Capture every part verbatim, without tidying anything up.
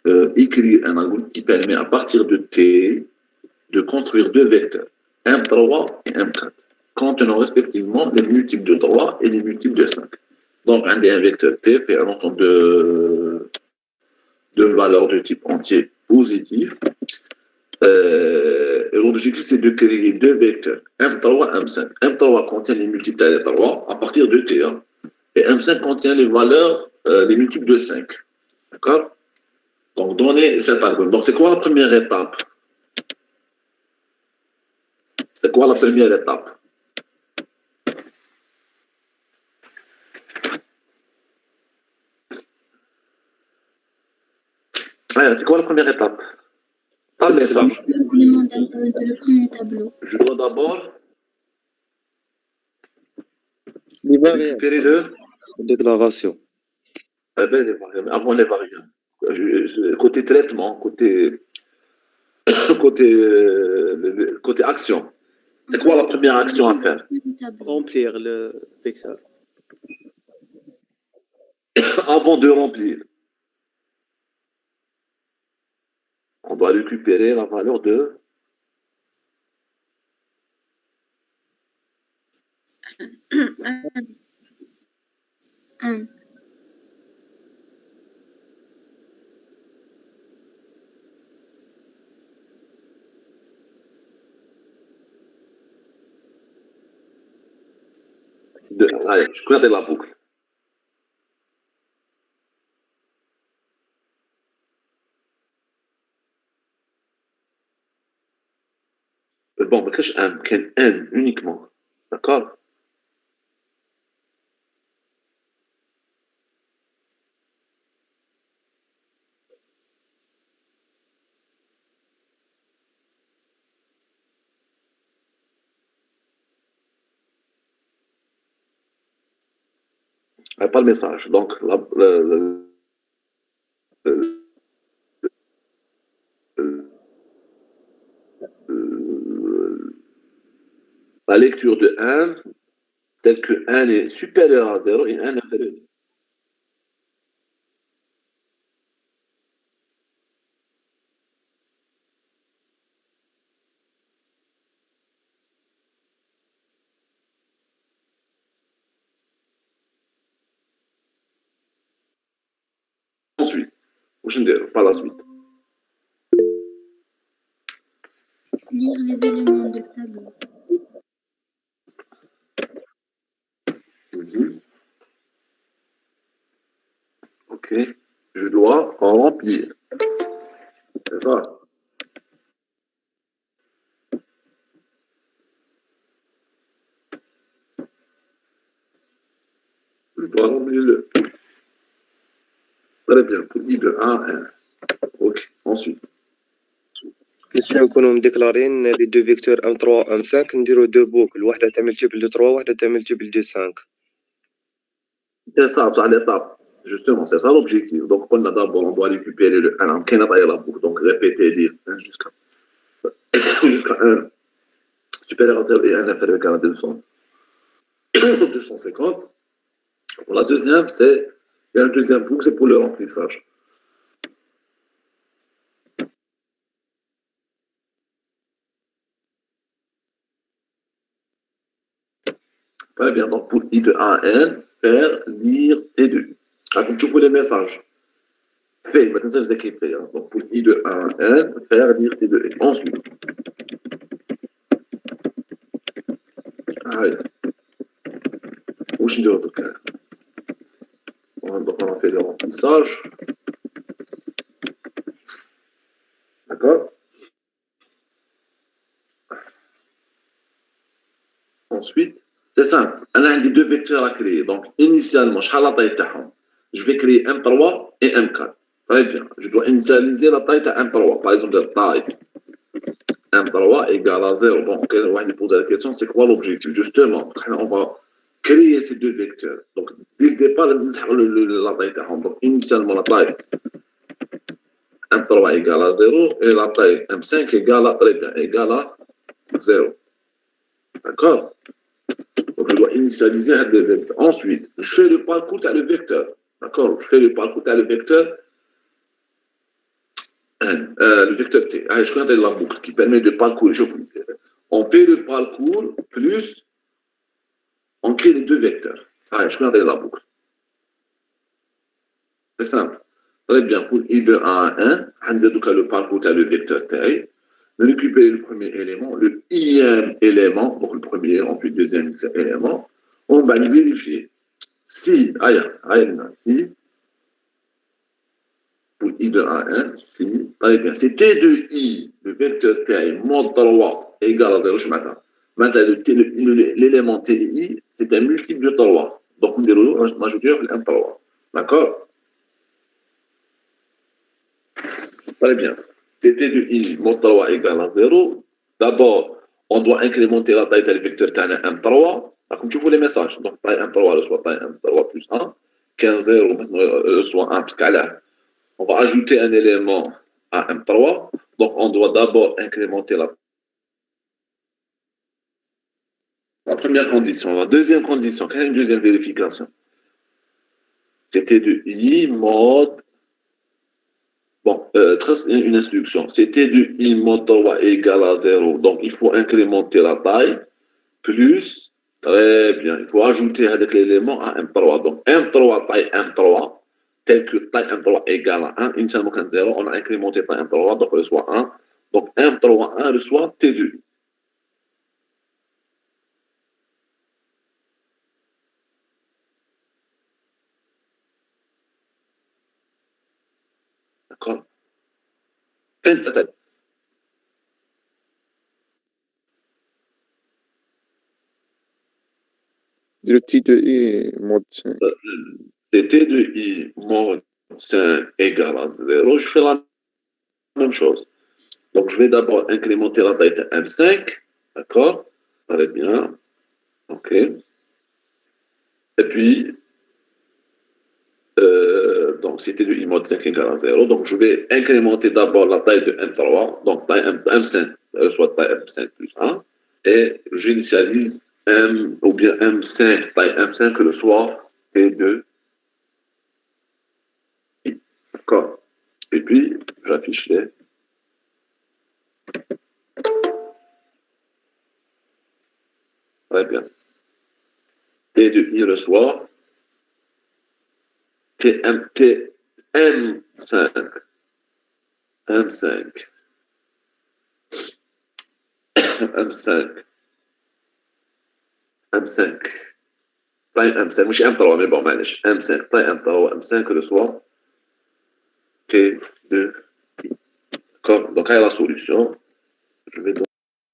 euh, écrire un algorithme qui permet à partir de T de construire deux vecteurs, M trois et M quatre, contenant respectivement les multiples de trois et les multiples de cinq. Donc, un des vecteur T fait un ensemble de, de valeurs de type entier positif. Euh, et l'objectif, c'est de créer deux vecteurs, M trois et M cinq. M trois contient les multiples de trois à partir de T. Hein, et M cinq contient les valeurs, euh, les multiples de cinq. D'accord? Donc, donner cet algorithme. Donc, c'est quoi la première étape? C'est quoi la première étape? Ouais, c'est quoi la première étape? Pas le message. Le premier tableau. Je dois d'abord récupérer le déclaration. Eh ben, les variables, avant les variables. Côté traitement, côté, côté, euh, côté action. C'est quoi la première action à faire? Remplir le vecteur. Avant de remplir, on doit récupérer la valeur de un. De, allez, je connais la boucle. Bon, mais qu'est-ce un, quel n uniquement, d'accord? Pas le message. Donc, la, la, la, la lecture de un, telle que un est supérieur à zéro et un inférieur. Ensuite, par la suite. Lire les éléments du tableau. Mm-hmm. Ok. Je dois en remplir. C'est ça. Je dois remplir le. Très bien. Pour I de un à un. Ok. Ensuite. Monsieur, nous déclarons les deux vecteurs M trois et M cinq, nous dirons deux boucles. Une est multiple de trois, une est multiple de cinq. C'est ça, c'est l'étape. Justement, c'est ça l'objectif. Donc, on a d'abord, on doit récupérer le un, on a la boucle. Donc, répéter, dire un jusqu'à jusqu'à un supérieur à zéro et un inférieur à deux cents. deux cent cinquante. Pour la deuxième, c'est il y a un deuxième boucle, c'est pour le remplissage. Très bien, donc pour I de un à N, faire, lire, T deux. Ah, comme tu vois les messages. Fait, maintenant ça c'est écrit fait. Hein. Donc pour I de un à N, faire, lire, T deux. Et ensuite. Allez. Où je suis de l'autre cas. Donc on a fait le remplissage. D'accord? Ensuite, c'est simple. On a des deux vecteurs à créer. Donc initialement, je vais créer M trois et M quatre. Très bien. Je dois initialiser la taille de M trois. Par exemple, la taille M trois égale à zéro. Bon, okay, on va nous poser la question, c'est quoi l'objectif? Justement, on va créer ces deux vecteurs. Donc, dès le départ, la taille de Donc, initialement, la taille M trois égale à zéro et la taille M cinq égale à, très bien, égale à zéro. D'accord? Donc, je dois initialiser un deux vecteurs. Ensuite, je fais le parcours à le vecteur. D'accord? Je fais le parcours à le vecteur. euh, le vecteur T. Ah, je connais la boucle qui permet de parcourir. On fait le parcours plus on crée les deux vecteurs. Ah, je connais la boucle. C'est simple. Très bien. Pour I de un à un, on a le parcours, tu as le vecteur T. On récupère le premier élément, le ième élément, donc le premier, ensuite le deuxième élément. On va vérifier si, ah, si, pour I de un à un, si, très bien, c'est T de I, le vecteur T, mod trois égale à zéro, je m'attends. Maintenant, l'élément T de I, c'est un multiple de trois. Donc, on dit, moi, je veux dire, trois. D'accord? Très bien. T de I, mod trois égale à zéro. D'abord, on doit incrémenter la taille du vecteur T à M trois. Comme tu vois les messages. Donc, taille M trois reçoit taille M trois plus un. quinze zéro reçoit un, parce qu'à là, on va ajouter un élément à M trois. Donc, on doit d'abord incrémenter la, la première condition. La deuxième condition, quelle est une deuxième vérification? C'était de I mod. Bon, euh, une instruction. C'était de I mod trois égale à zéro. Donc, il faut incrémenter la taille plus. Très bien. Il faut ajouter avec l'élément à M trois. Donc, M trois taille M trois, tel que taille M trois égale à un, initialement quand zéro, on a incrémenté taille M trois, donc on reçoit un. Donc, M trois, un reçoit T deux. D'accord? Fin de cette année. Le T de I mod cinq. C'est T de I mod cinq égale à zéro. Je fais la même chose. Donc, je vais d'abord incrémenter la taille de M cinq. D'accord? Très bien. OK. Et puis, euh, donc, c'était du I mod cinq égale à zéro. Donc, je vais incrémenter d'abord la taille de M trois. Donc, taille M cinq, soit taille M cinq plus un. Et j'initialise M, ou bien M cinq, taille M cinq, le soir T deux. D'accord. Et puis, j'affiche les. Très bien. T de I reçoit T M, T M cinq. M cinq. M cinq. M cinq. Taille M cinq. مش M trois, mais bon, معلش. M cinq. Taille M trois. M cinq reçoit T deux. D'accord. Donc, à la solution, je vais donc.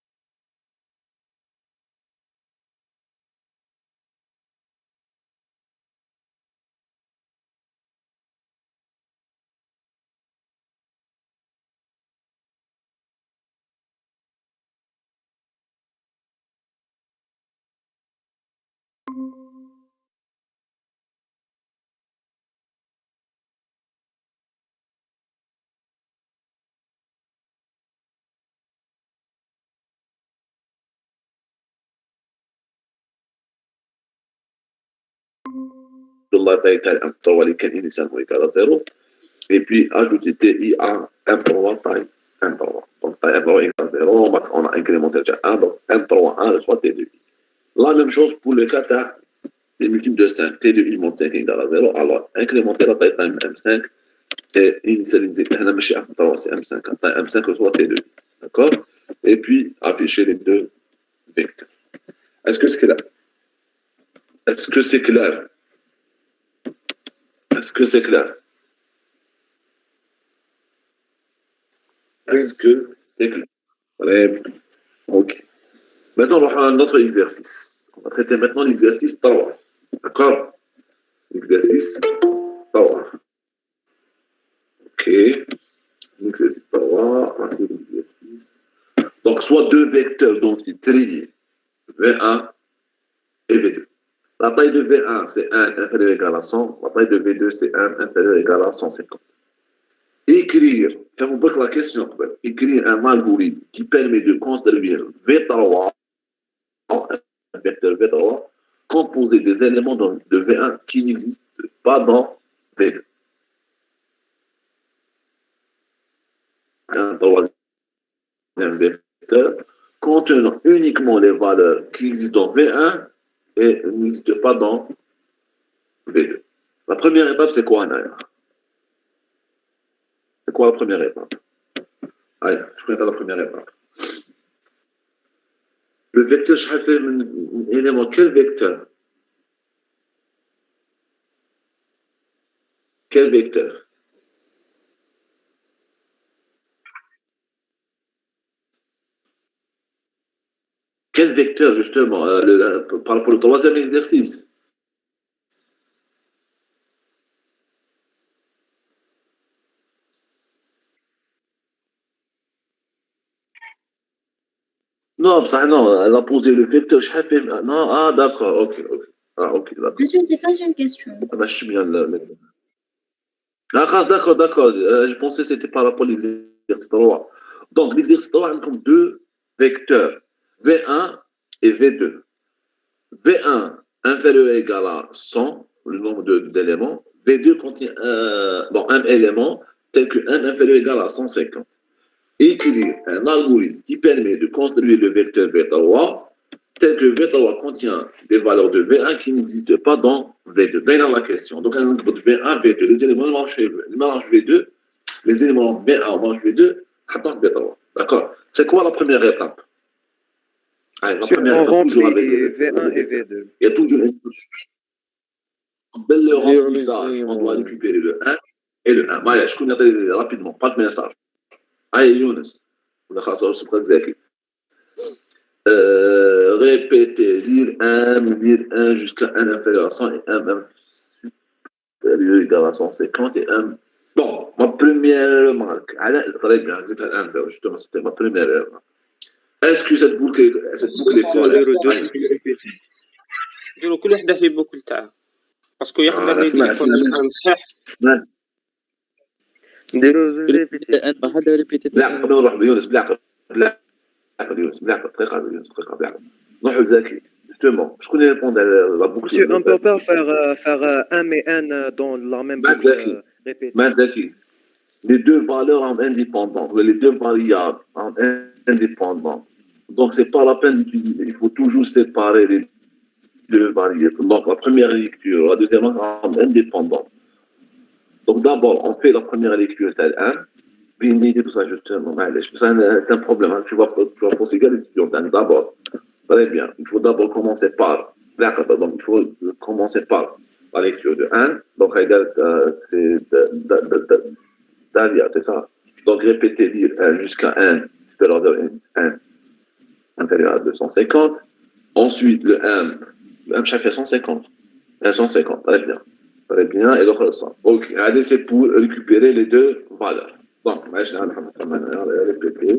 La taille de M trois qui est initialement égale à zéro. Et puis, ajouter T I à M trois taille M trois. Donc, taille M trois égale à zéro. On a incrémenté déjà un. Donc, M trois, un reçoit T deux. La même chose pour le cas des multiples de cinq. T deux I mod cinq égale à zéro. Alors, incrémenter la taille de M cinq et initialiser. M trois, c'est M cinq. Taille M cinq reçoit T deux. D'accord? Et puis, afficher les deux vecteurs. Est-ce que c'est clair? Est-ce que c'est clair? Est-ce que c'est clair? Est-ce que c'est clair? Ouais. Ok. Maintenant, on va faire un autre exercice. On va traiter maintenant l'exercice trois. D'accord? L'exercice trois. Ok. L'exercice trois. Voici l'exercice. Donc, soit deux vecteurs dont il trient V un et V deux. La taille de V un, c'est un inférieur égal à cent. La taille de V deux, c'est un inférieur égal à cent cinquante. Écrire, quand vous posez la question, écrire un algorithme qui permet de conserver V trois, un vecteur V trois, composé des éléments de V un qui n'existent pas dans V deux. un troisième vecteur contenant uniquement les valeurs qui existent dans V un et n'existent pas dans V deux. La première étape, c'est quoi, Anaya? C'est quoi la première étape? Allez, je connais la première étape. Le vecteur, je vais faire un élément. Quel vecteur? Quel vecteur? Quel vecteur, justement, euh, le, le, par rapport au troisième exercice? Non, ça, non, elle a posé le vecteur. Je vais faire... Non, ah, d'accord, ok, ok. Ah, ok, d'accord. Monsieur, c'est pas une question. Ah, bah, je suis bien là. D'accord, d'accord, d'accord. Euh, je pensais que c'était par rapport à l'exercice trois. Donc, l'exercice trois, on a comme deux vecteurs, V un et V deux. V un inférieur ou égal à cent, le nombre d'éléments. V deux contient euh, bon, un élément tel que un inférieur ou égal à cent cinquante. Écrire un algorithme qui permet de construire le vecteur V trois tel que V trois contient des valeurs de V un qui n'existent pas dans V deux. Bien dans la question. Donc, un de V un, V deux. Les éléments mélangent V deux, les éléments V un mélangent V deux, attends V trois. D'accord? C'est quoi la première étape? Allez, la première étape, toujours avec V un et V deux. Il y a toujours une. Dès le remplissage, on doit récupérer le un et le un. Maya, je connais rapidement, pas de message. Allez, Younes. On a خلاص c'est pas exact. Euh, répéter, lire un, lire un jusqu'à un inférieur à cent et un même supérieur égal à cent cinquante et un. Bon, ma première remarque, très bien, justement, c'était ma première remarque. Est-ce que cette boucle, cette boucle est correcte? نديرو كل وحده في بوكل تاعها باسكو يقدر اللي يكون الان صحيح نديرو زوج ريبيتي انا هذا ريبيتي لا قبل نروح بيونس بالعقل بالعقل يونس بالعقل دقيقه يونس دقيقه بالعقل نروحوا لزكي justement شكون اللي ريبوند على لا بوكل Monsieur, on peut pas faire faire un mais un dans la même boucle répétée. Zaki, les deux valeurs en indépendantes, les deux variables en indépendantes. Donc c'est pas la peine d'utiliser, il faut toujours séparer les deux variables. Donc la première lecture, la deuxième en indépendante. Donc d'abord, on fait la première lecture telle un, puis une idée pour ça justement. C'est un problème, hein. tu vas tu vas procéder les étudiants d'abord. Très bien, il faut d'abord commencer par, donc il faut commencer par la lecture de un, donc regarde, euh, c'est Dalia, c'est ça. Donc répéter, lire un jusqu'à un, supérieur à un, inférieur à deux cent cinquante. Ensuite, le un, même chaque cent cinquante. cent cinquante, très bien. Très bien, et l'autre cent. Ok, allez, c'est pour récupérer les deux valeurs. Donc, je vais répéter.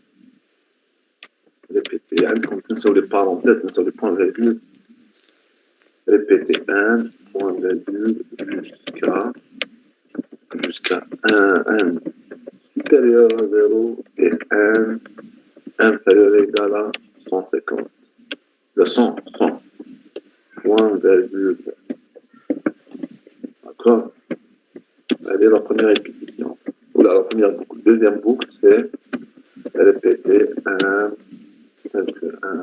Répéter, comme tu sais, les parenthèses, tu sais, les points virgule. Répéter un, point virgule, jusqu'à, jusqu'à un, un supérieur à zéro et un inférieur ou égal à cent cinquante. Le cent, cent. Point virgule. D'accord? Allez, la première répétition. Oula, la première boucle. Deuxième boucle, c'est répéter un, un,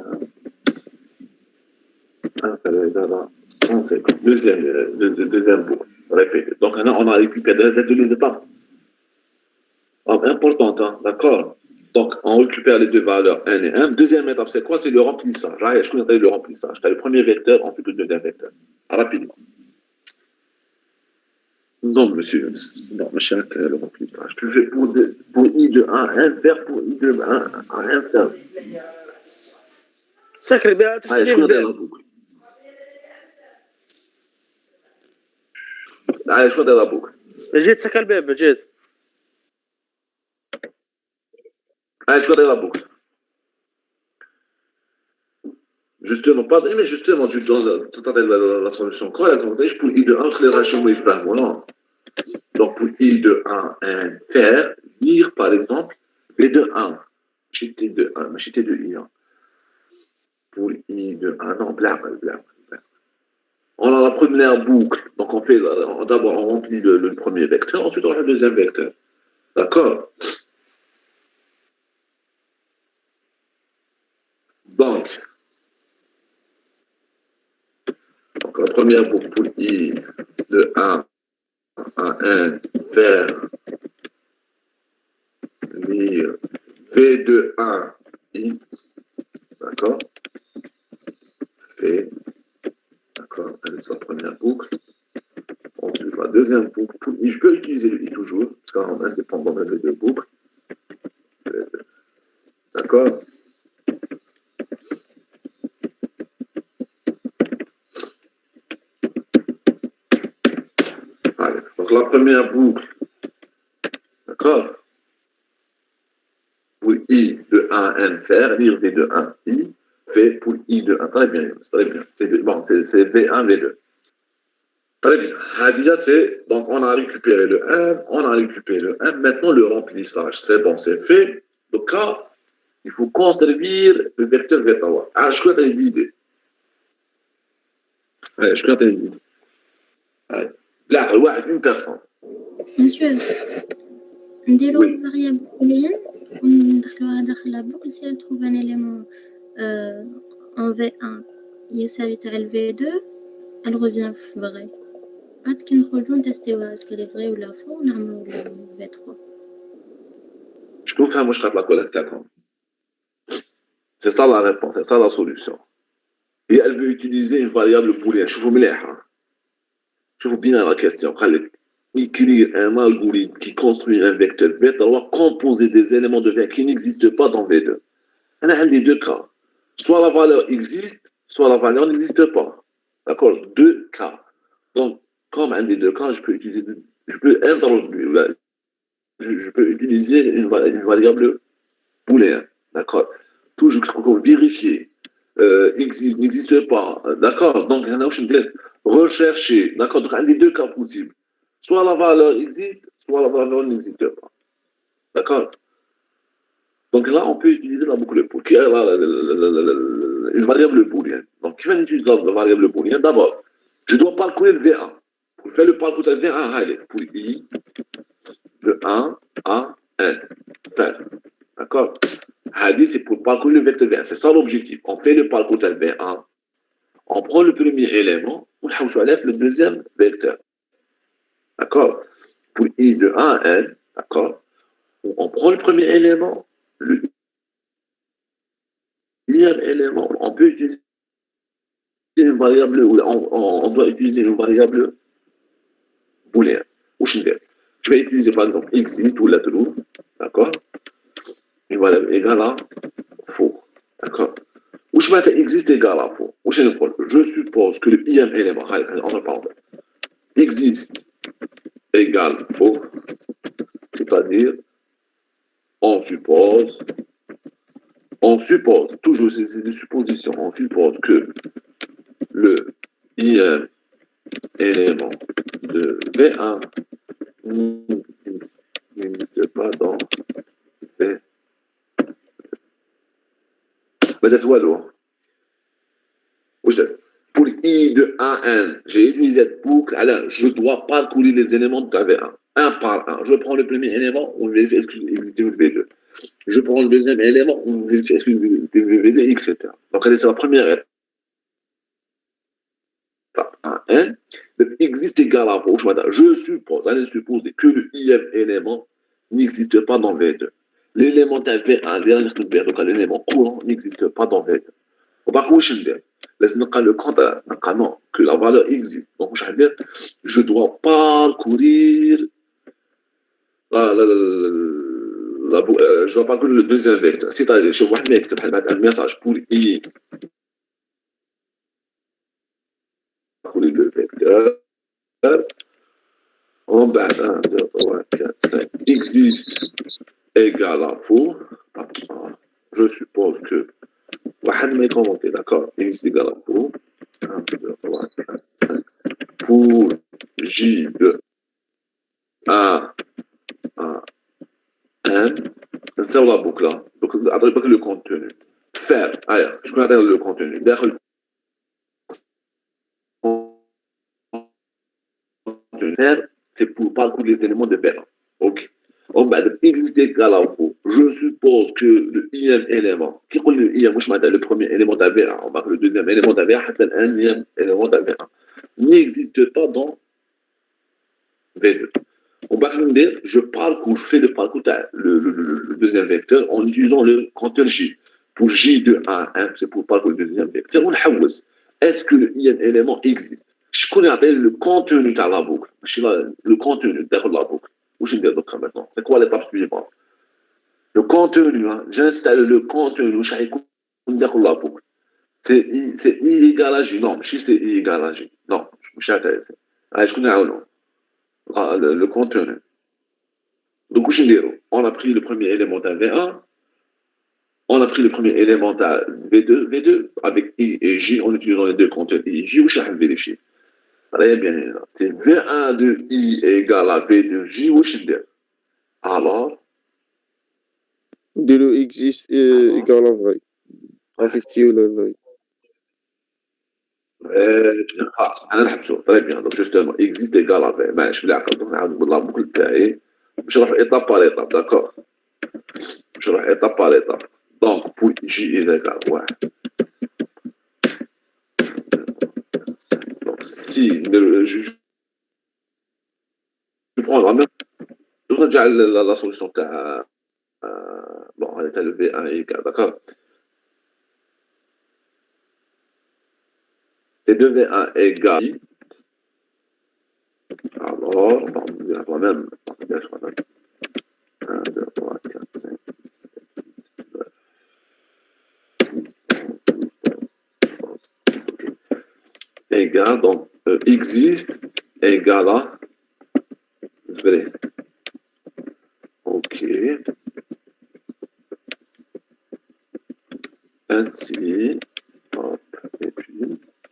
inférieur ou égal à cent cinquante. Deuxième, deux, deuxième boucle. Répéter. Donc, maintenant, on a récupéré toutes les étapes. Oh, importante, hein? D'accord? Donc, on récupère les deux valeurs un et un. Deuxième étape, c'est quoi? C'est le remplissage. Ah, je connais le remplissage. Tu as le premier vecteur, ensuite le deuxième vecteur. Rapidement. Non, monsieur. Non, monsieur, le remplissage. Tu fais pour, de, pour I de un, un faire pour I de un, un faire. Sacré bien, tu sais bien. Allez, je connais la boucle. جيت سكر الباب جيت. Allez, je connais la boucle. Justement, pas, mais justement, tu donnes la, la, la solution correcte. Pour I de un, entre les ratios, mais je fais non. Donc, pour I de un, un, faire, lire, par exemple, V de un. J'étais de un, mais j'étais de I un. Pour I de un, non, blague, blague. On a la première boucle. Donc, on fait, d'abord, on remplit le, le premier vecteur, ensuite, on a le deuxième vecteur. D'accord? première boucle pour I de un à un vers lire V de un I, d'accord? V, d'accord, c'est la première boucle. Ensuite, la deuxième boucle pour I, je peux utiliser le I toujours, parce qu'en indépendant de les deux boucles. D'accord? Allez, donc la première boucle, d'accord? Pour I de un à n faire, lire V de un I, fait pour I de un. Très bien, très bien. C'est bon, c'est V un, V deux. Très bien. Hadia, c'est, donc on a récupéré le un, on a récupéré le un. Maintenant, le remplissage, c'est bon, c'est fait. Donc là, il faut conserver le vecteur V trois. Alors, je crois que tu as une idée. Ouais, je crois que tu as une idée. Ouais. Là, une personne. Monsieur, نديرو Oui. variable booléenne وندخلوها داخل la boucle si elle trouve un élément euh, en V un يساوي تاع ال V deux, elle revient vrai. عاد كي نخرجو نتستيوها اسكو لي vrai ولا faux ونعملو ال V trois. Je trouve que je la collecte. C'est ça la réponse, c'est ça la solution. Et elle veut utiliser une variable booléenne. Je vous mets Je vous bien la question. Écrire un algorithme qui construit un vecteur V trois composé des éléments de V qui n'existent pas dans V deux. On a un des deux cas. Soit la valeur existe, soit la valeur n'existe pas. D'accord? Deux cas. Donc, comme un des deux cas, je peux utiliser, je peux introduire, je, je peux utiliser une, une variable booléenne. D'accord? Toujours pour vérifier. Euh, existe, n'existe pas. D'accord? Donc, il y en a où je me dis rechercher. D'accord? Donc, un des deux cas possibles. Soit la valeur existe, soit la valeur n'existe pas. D'accord? Donc là, on peut utiliser la boucle pour qui est là, la, la, la, la, une variable booléenne. Donc, qui va utiliser la variable booléenne? D'abord, je dois parcourir le V un. Pour faire le parcours de V un, allez, pour I de un à n. D'accord? Hadi, c'est pour parcourir le vecteur V un. C'est ça l'objectif. On fait le parcours de V un. On prend le premier élément, on enlève le deuxième vecteur. D'accord? Pour I de un à n, d'accord? On prend le premier élément, le deuxième élément, on peut utiliser une variable, on, on doit utiliser une variable booléenne. Je vais utiliser par exemple existe ou la true, d'accord? Une variable égale à faux, d'accord? Ou je vais existe égale à faux. Je suppose que le ième élément, on en parle, existe égale faux, c'est-à-dire on suppose, on suppose, toujours c'est des suppositions, on suppose que le ième élément de V un n'existe pas dans V. Pour I de un à n, j'ai utilisé cette boucle, alors je dois parcourir les éléments de V un, un par un. Je prends le premier élément, on vérifie est-ce qu'il existe le V deux. Je prends le deuxième élément, on vérifie est-ce qu'il existe le V deux, et cetera. Donc, c'est la première étape. un n, existe égal à faux. Je suppose, allez supposer que le ième élément n'existe pas dans V deux. L'élément V un, donc l'élément courant n'existe pas dans V deux. Par contre, je dis, le compte, non, que la valeur existe. Donc, je dire, je dois parcourir la, la, la, la, euh, je dois parcourir le deuxième vecteur. C'est-à-dire, je vois un message pour I. Parcourir le vecteur. En bas, un, deux, trois, quatre, cinq, existe égale à faux. Je suppose que واحد ما يكومونتي d'accord existe égal à faux un, deux, trois, quatre, cinq pour J de un à n c'est la boucle là donc attendez pas que le contenu faire allez je connais le contenu داخل faire c'est pour parcourir les éléments de V un ok on va exister égal à faux. Je suppose que le ième élément, qui est le ième, le premier élément de V un, on marque le deuxième élément de V un, le énième élément de V un. n'existe pas dans V deux. On va dire, je parcours, je fais le parcours, le, le, le deuxième vecteur en utilisant le compteur J. Pour J de un à un, c'est pour parcourir le deuxième vecteur. On est-ce que le I M élément existe? Je connais le contenu de la boucle. Le contenu de la boucle. Où je vais dire maintenant? C'est quoi l'étape suivante? Le contenu, hein, j'installe le contenu, je vais dire la boucle. C'est I égale à J. Non, si c'est I égale à J. Non, je suis intéressé. Je connais un nom. Le, le contenu. Donc, on a pris le premier élément à V un, on a pris le premier élément à V deux, V deux avec I et J en utilisant les deux contenus I et J, où je vais vérifier. Très bien, c'est V un de I égale à V deux J, où je vais alors. De l'eau existe euh, égale à vrai. Effectivement, le vrai. خلاص انا نحبسو très bien donc justement existe égale à vrai ماشي بالعقل نعاود لا بوكل تاعي باش نروح ايطاب بار ايطاب داكور باش نروح ايطاب بار ايطاب دونك بو جي ايكال واحد دونك سي je prends la même je نرجع la solution تاع bon هذا تاع le V un égal d'accord. C'est deux V un égale. Alors, on va dire quand même. un, deux, trois, quatre, cinq, six, sept, huit, neuf, dix, douze, treize. Égale, donc, euh, existe égale à vrai. Ok. Ainsi, hop, et puis.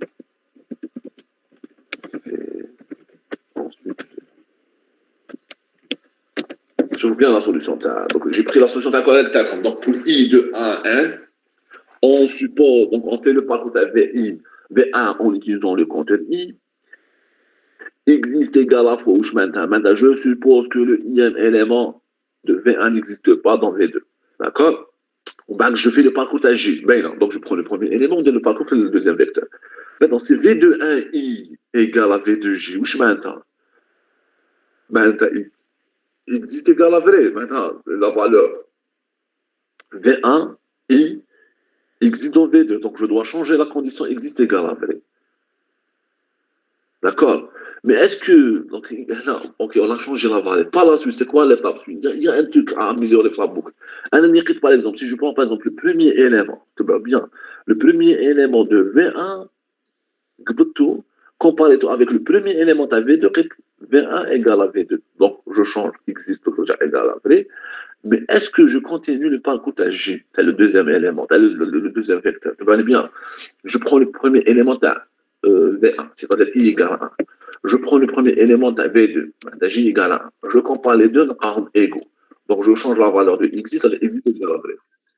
Je veux bien la solution. Donc, j'ai pris la solution correcte. Donc, pour I de un à un, on suppose, donc on fait le parcours à V I, V un en utilisant le compteur I. Existe égal à fois où je maintiens. Maintenant, je suppose que le I M élément de V un n'existe pas dans V deux. D'accord? Donc, je fais le parcours à J. Ben non. Donc, je prends le premier élément, de le parcours, le deuxième vecteur. Maintenant, c'est V deux un I égale à V deux J. Où je maintiens? Maintenant, existe égal à vrai. Maintenant, la valeur V un, I, existe dans V deux. Donc, je dois changer la condition existe égal à vrai. D'accord? Mais est-ce que... Donc, non, ok, on a changé la valeur. Par la suite, c'est quoi l'étape suite? Il y a un truc à améliorer pour la boucle. Un écrit, par exemple, si je prends par exemple le premier élément, tu vois bien, le premier élément de V un, comparé avec le premier élément à V deux, V un égale à V deux. Donc, je change existe déjà égal à vrai. Mais est-ce que je continue le parcours à J? C'est le deuxième élément, c'est le, le, le deuxième vecteur. Tu vois bien. Je prends le premier élément à euh, V un, c'est-à-dire I égale à un. Je prends le premier élément à V deux, à J égale à un. Je compare les deux en égaux. Donc, je change la valeur de X, c'est-à-dire X égale à vrai.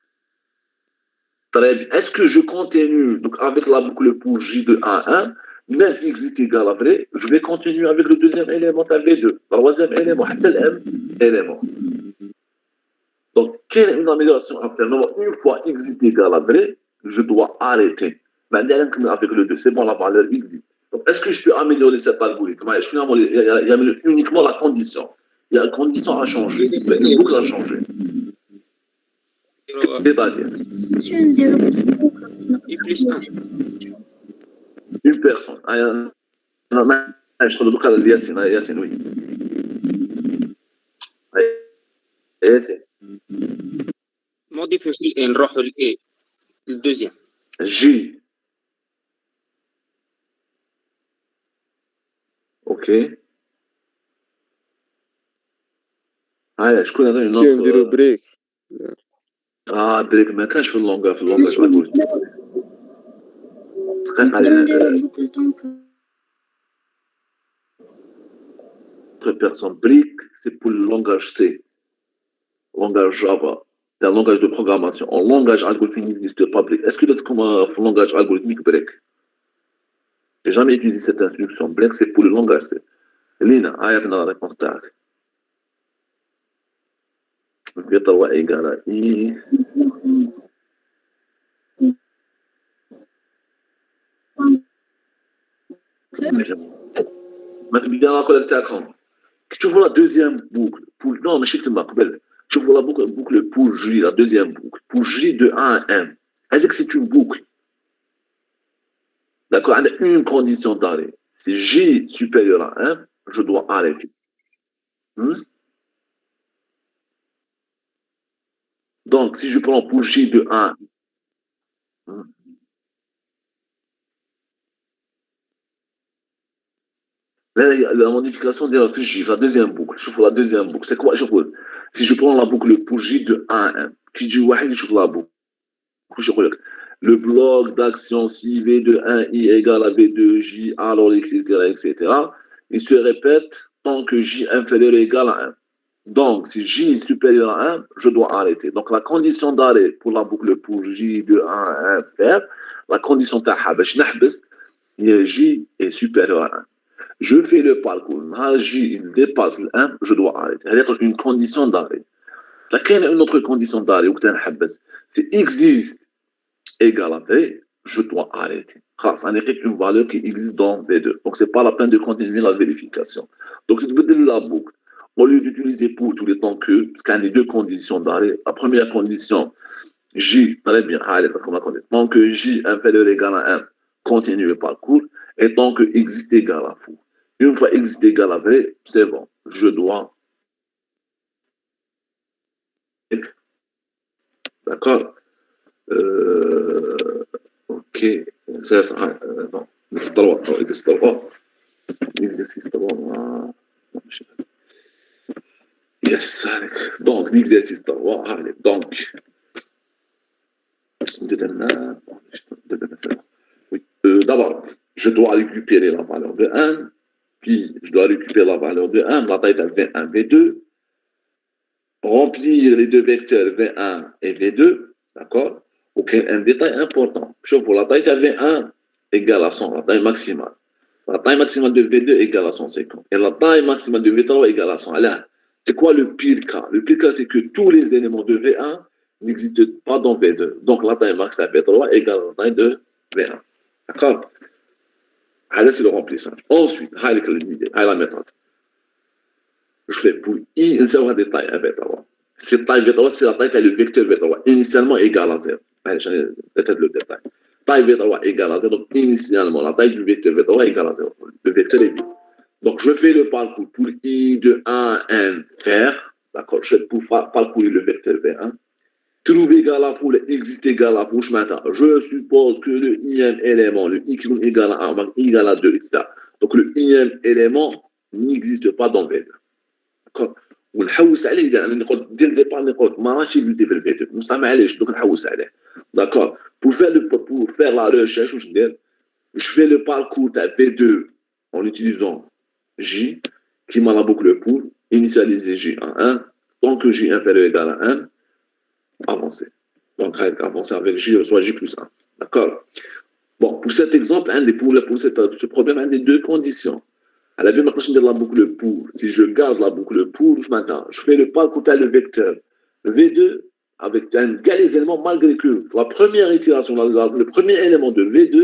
Très bien. Est-ce que je continue donc avec la boucle pour J de un à un, même X est égal à vrai, je vais continuer avec le deuxième élément à V deux, le troisième élément, le M élément. Donc, quelle est une amélioration à faire? Une fois X est égal à vrai, je dois arrêter. Maintenant, avec le deux, c'est bon, la valeur existe. Donc, est-ce que je peux améliorer cet algorithme? Il y a uniquement la condition. Il y a une condition à changer, une boucle à changer. C'est-à-dire une personne. Je te le dis à Yacine, Yacine, oui. Yacine. Modifier et نروح لإيه؟ الدوزيام. J. Ok. هاي شكون هذا une autre نديرو بريك. اه بريك ما كانش في اللونغاج في اللونغاج الالغوريثم. دقيقة Autre personne. Brick, c'est pour le langage C. Langage Java. C'est un langage de programmation. En langage algorithmique n'existe pas Brick. Est-ce que d'autres comme un langage algorithmique Brick? J'ai jamais utilisé cette instruction. Brick, c'est pour le langage C. Lina, ah, il y a la réponse tag. V trois égale à I. maintenant bien la collecte à quand tu vois la deuxième boucle pour non mais je te m'appelle je vois la boucle boucle pour J la deuxième boucle pour J de un à n elle c'est une boucle d'accord avec une condition d'arrêt si J supérieur à un je dois arrêter hmm? Donc si je prends pour J de un hmm? Là, la modification de la J, la deuxième boucle. Je vois la deuxième boucle. C'est quoi? Je vois. Si je prends la boucle pour J de un à un, tu dis, ouais, je vois la boucle. Je vois le bloc d'action si V de un I égale à V de J, alors et cetera, et cetera. Il se répète tant que J inférieur ou égal à un. Donc, si J est supérieur à un, je dois arrêter. Donc, la condition d'arrêt pour la boucle pour J de un à un faire, la condition تاعها باش نحبس هي J est supérieur à un. Je fais le parcours. J il dépasse le un, je dois arrêter. C'est une condition d'arrêt. Là, quelle est une autre condition d'arrêt c'est existe égal à V, je dois arrêter. Ça n'est une valeur qui existe dans V deux. Donc, ce n'est pas la peine de continuer la vérification. Donc, si tu veux la boucle, au lieu d'utiliser pour tous les temps que, parce qu'il y a les deux conditions d'arrêt. La première condition, J, très bien, tant que J inférieur ou égal à un, continue le parcours, et tant que X est égal à fou. Une fois X est égal à V, c'est bon, je dois. D'accord euh, Ok, c'est ça. Euh, non, exercice trois. Exercice trois. Yes, donc, l'exercice trois. Donc, oui. euh, d'abord, je dois récupérer la valeur de un, puis je dois récupérer la valeur de un, la taille de V un, V deux, remplir les deux vecteurs V un et V deux, d'accord? Ok, un détail important. Je vois la taille de V un égale à cent, la taille maximale. La taille maximale de V deux égale à cent cinquante. Et la taille maximale de V trois égale à cent. Alors, c'est quoi le pire cas? Le pire cas, c'est que tous les éléments de V un n'existent pas dans V deux. Donc, la taille maximale de V trois égale à la taille de V un. D'accord? Allez, c'est le remplissage. Ensuite, allez, la méthode. Je fais pour I, il y a des tailles à V trois. Cette taille V trois, c'est la taille du vecteur V trois, initialement égale à zéro. Allez, j'en ai peut-être le détail. Taille V trois égale à zéro, donc initialement, la taille du vecteur V trois égale à zéro. Le vecteur est vide. Donc, je fais le parcours pour I de un à n faire, d'accord, je fais pour parcourir le vecteur V un. Trouver égal à fou, le X est égal à fou, je m'attends. Je suppose que le ième élément, le I qui est égal à un, I égale à deux, et cetera. Donc, le ième élément n'existe pas dans V deux. D'accord? ونحوس عليه اذا انا نقول دير ديبار نقول ما راهش يكزيستي في الفيديو بصح معليش دوك نحوس عليه داكور pour faire le pour faire la recherche واش ندير je fais le parcours تاع V deux en utilisant J qui m'a la boucle pour initialiser J à un tant que J inférieur ou égal à un avancer donc avancer avec J soit J plus un d'accord bon pour cet exemple un des pour, pour cette, ce problème un des deux conditions. À la même façon de la boucle pour, si je garde la boucle pour, je m'attends. Je fais le parcours le vecteur V deux avec un gars les éléments malgré que la première itération, la, la, le premier élément de V deux,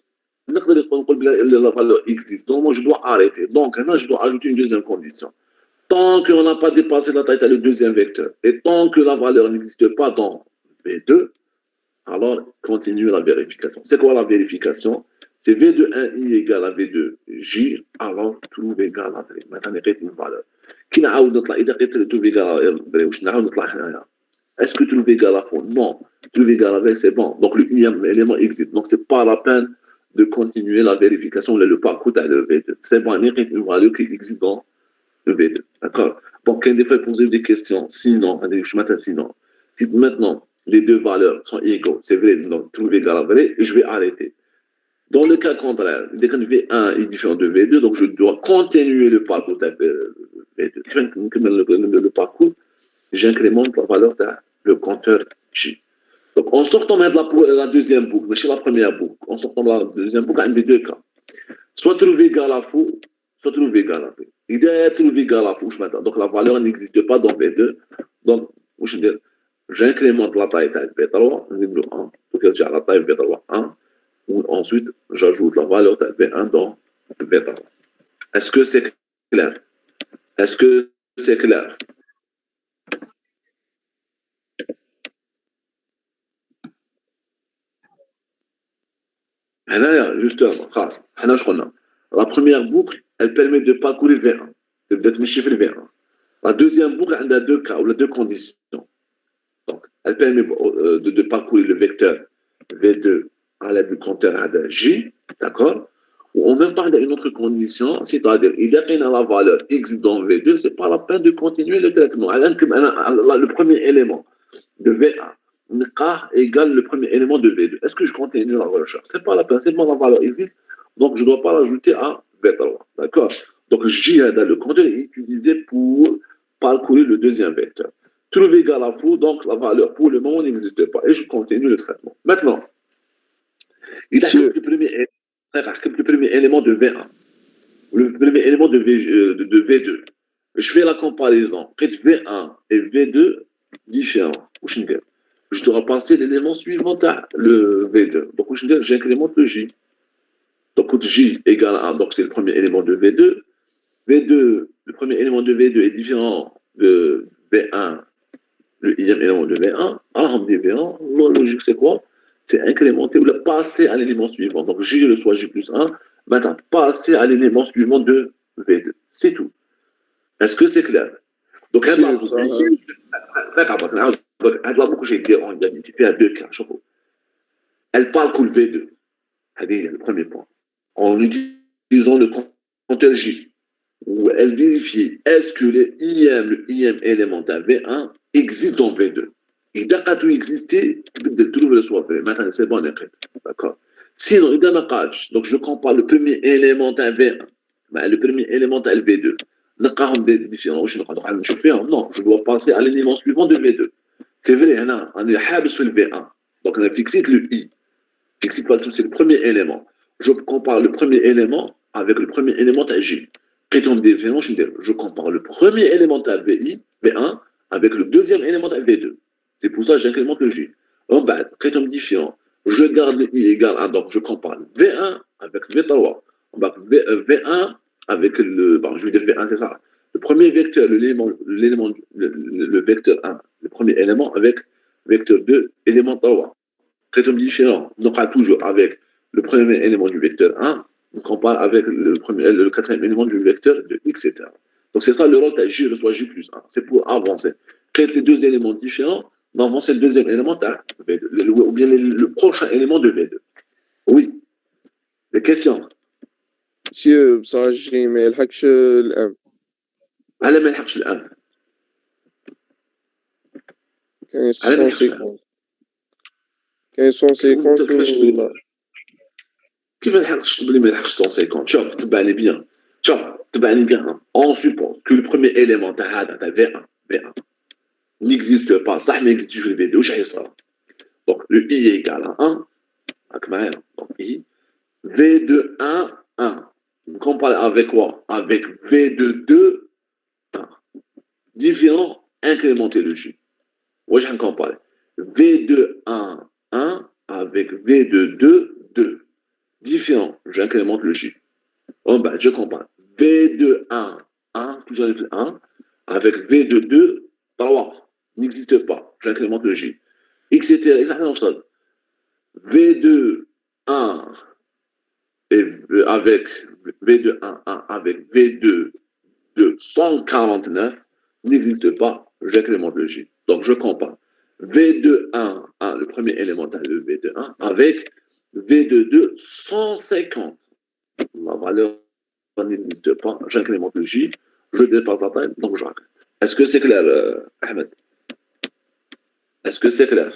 la valeur existe. Donc moi je dois arrêter. Donc maintenant je dois ajouter une deuxième condition. Tant qu'on n'a pas dépassé la taille du deuxième vecteur et tant que la valeur n'existe pas dans V deux, alors continue la vérification. C'est quoi la vérification? C'est V de un I égale à V de J, alors trouve égal à V. Maintenant, il y a une valeur. Qui n'a pas de إذا قلت trouve égal à V, وش نعاود نطلع هنايا. Est-ce que trouve égal à V? Non. Trouve égal à V, c'est bon. Donc, le ième élément existe. Donc, ce n'est pas la peine de continuer la vérification, le parcours de le V deux. C'est bon, il y a une valeur qui existe dans le V deux. D'accord? Donc, quand des fois, poser des questions, sinon, je m'attends sinon. Si maintenant, les deux valeurs sont égaux, c'est vrai, donc trouve égal à V, je vais arrêter. Dans le cas contraire, dès que V un est différent de V deux, donc je dois continuer le parcours de V deux. Le, le parcours, j'incrémente la valeur de le compteur J. Donc en sortant de la, la deuxième boucle, mais chez la première boucle, en sortant de la deuxième boucle, il y a deux cas. Soit trouver égal à fou, soit trouver égal à V. Il y a trouver égal à fou, je m'attends. Donc la valeur n'existe pas dans V deux. Donc, je veux dire, j'incrémente la taille de V trois, un, pour que j'ai la taille V trois, un. Ou ensuite, j'ajoute la valeur de V un dans V trois. Est-ce que c'est clair? Est-ce que c'est clair? Justement, la première boucle, elle permet de parcourir V un. C'est chiffre V un. La deuxième boucle, elle a deux cas ou deux conditions. Donc, elle permet de, de parcourir le vecteur V deux à l'aide du compteur J, d'accord? Ou en même temps, il y a une autre condition, c'est-à-dire, il y a la valeur X dans V deux, ce n'est pas la peine de continuer le traitement. Le premier élément de V un égale le premier élément de V deux. Est-ce que je continue la recherche? Ce n'est pas la peine, c'est bon, la valeur existe, donc je ne dois pas l'ajouter à V trois, d'accord? Donc, J, le compteur est utilisé pour parcourir le deuxième vecteur. Trouver égal à fou, donc la valeur pour le moment n'existe pas. Et je continue le traitement. Maintenant, il a que le premier, le premier élément de V un, le premier élément de, v, de, de V deux. Je fais la comparaison. V un et V deux différents. Je dois passer l'élément suivant à le V deux. Donc, j'incrémente le J. Donc, J égale à un. Donc, c'est le premier élément de V deux. V deux, le premier élément de V deux est différent de V un. Le ième élément de V un, alors on dit V un, la logique c'est quoi? C'est incrémenter ou le passer à l'élément suivant. Donc J le soit J plus un, maintenant passer à l'élément suivant de V deux. C'est tout. Est-ce que c'est clair? Donc elle va beaucoup j'ai dit, on a identifié à deux cas. Elle parle pour le V deux. C'est le premier point. En utilisant le compteur J, où elle vérifie est-ce que le ième, le ième élément de V un existe dans V deux. Et dès que tout existait, tu peux trouver le soit V. Maintenant, c'est bon, d'accord. Sinon, il y a un cas. Donc, je compare le premier élément de V un, le premier élément de V deux. Non, je dois passer à l'élément suivant de V deux. C'est vrai, on est habitué sur le V un. Donc, on a fixé le I. Fixé, c'est le premier élément. Je compare le premier élément avec le premier élément de J. Je compare le premier élément de V I, V un, avec le deuxième élément de V deux. C'est pour ça que j'incrémente le J. En bas, critère différent. Je garde le I égale à, donc je compare le V un avec le V trois. En bas, V un avec le, bon, je veux dire V un, c'est ça. Le premier vecteur, l'élément, l'élément, le, le, le vecteur un, le premier élément avec vecteur deux, élément trois. Critère différent. Donc, on a toujours avec le premier élément du vecteur un, on compare avec le, premier, le quatrième élément du vecteur de X, et cetera. Donc, c'est ça le rôle de J reçoit J plus un. C'est pour avancer. Créer les deux éléments différents, on avance le deuxième élément de V deux, le, ou bien le, le prochain élément de V deux. Oui. Les questions? Monsieur, بصراحة ما يلحقش الآن. على ما يلحقش الآن؟ كاين مية وخمسين. كاين مية وخمسين ولا كيف نلحقش بلي ما يلحقش مية وخمسين؟ شوف تبعني بيان. شوف تبعني بيان. On suppose que le premier élément تاع هذا تاع V un, V un n'existe pas. صح ما يكزيستش في V deux. واش حيصرا؟ Donc le I est égal à un. راك معايا؟ Donc I V deux un un. On compare avec quoi? Avec V deux deux un. Différent, incrémenter le J. واش حنكومباري؟ V deux un un avec V deux deux deux. Différent, j'incrémente le J. En bas, je compare V deux un un, toujours le un, avec V deux deux trois. N'existe pas, j'incrémente le J. et cetera. Exactement ça. V deux un et avec V deux un un avec V deux de cent quarante-neuf n'existe pas, j'incrémente le J. Donc je compare V deux un un, le premier élément de V deux un, avec V deux deux cent cinquante. La valeur n'existe pas, j'incrémente le J, je dépasse la taille, donc j'arrête. Est-ce que c'est clair, euh, Ahmed? Est-ce que c'est clair?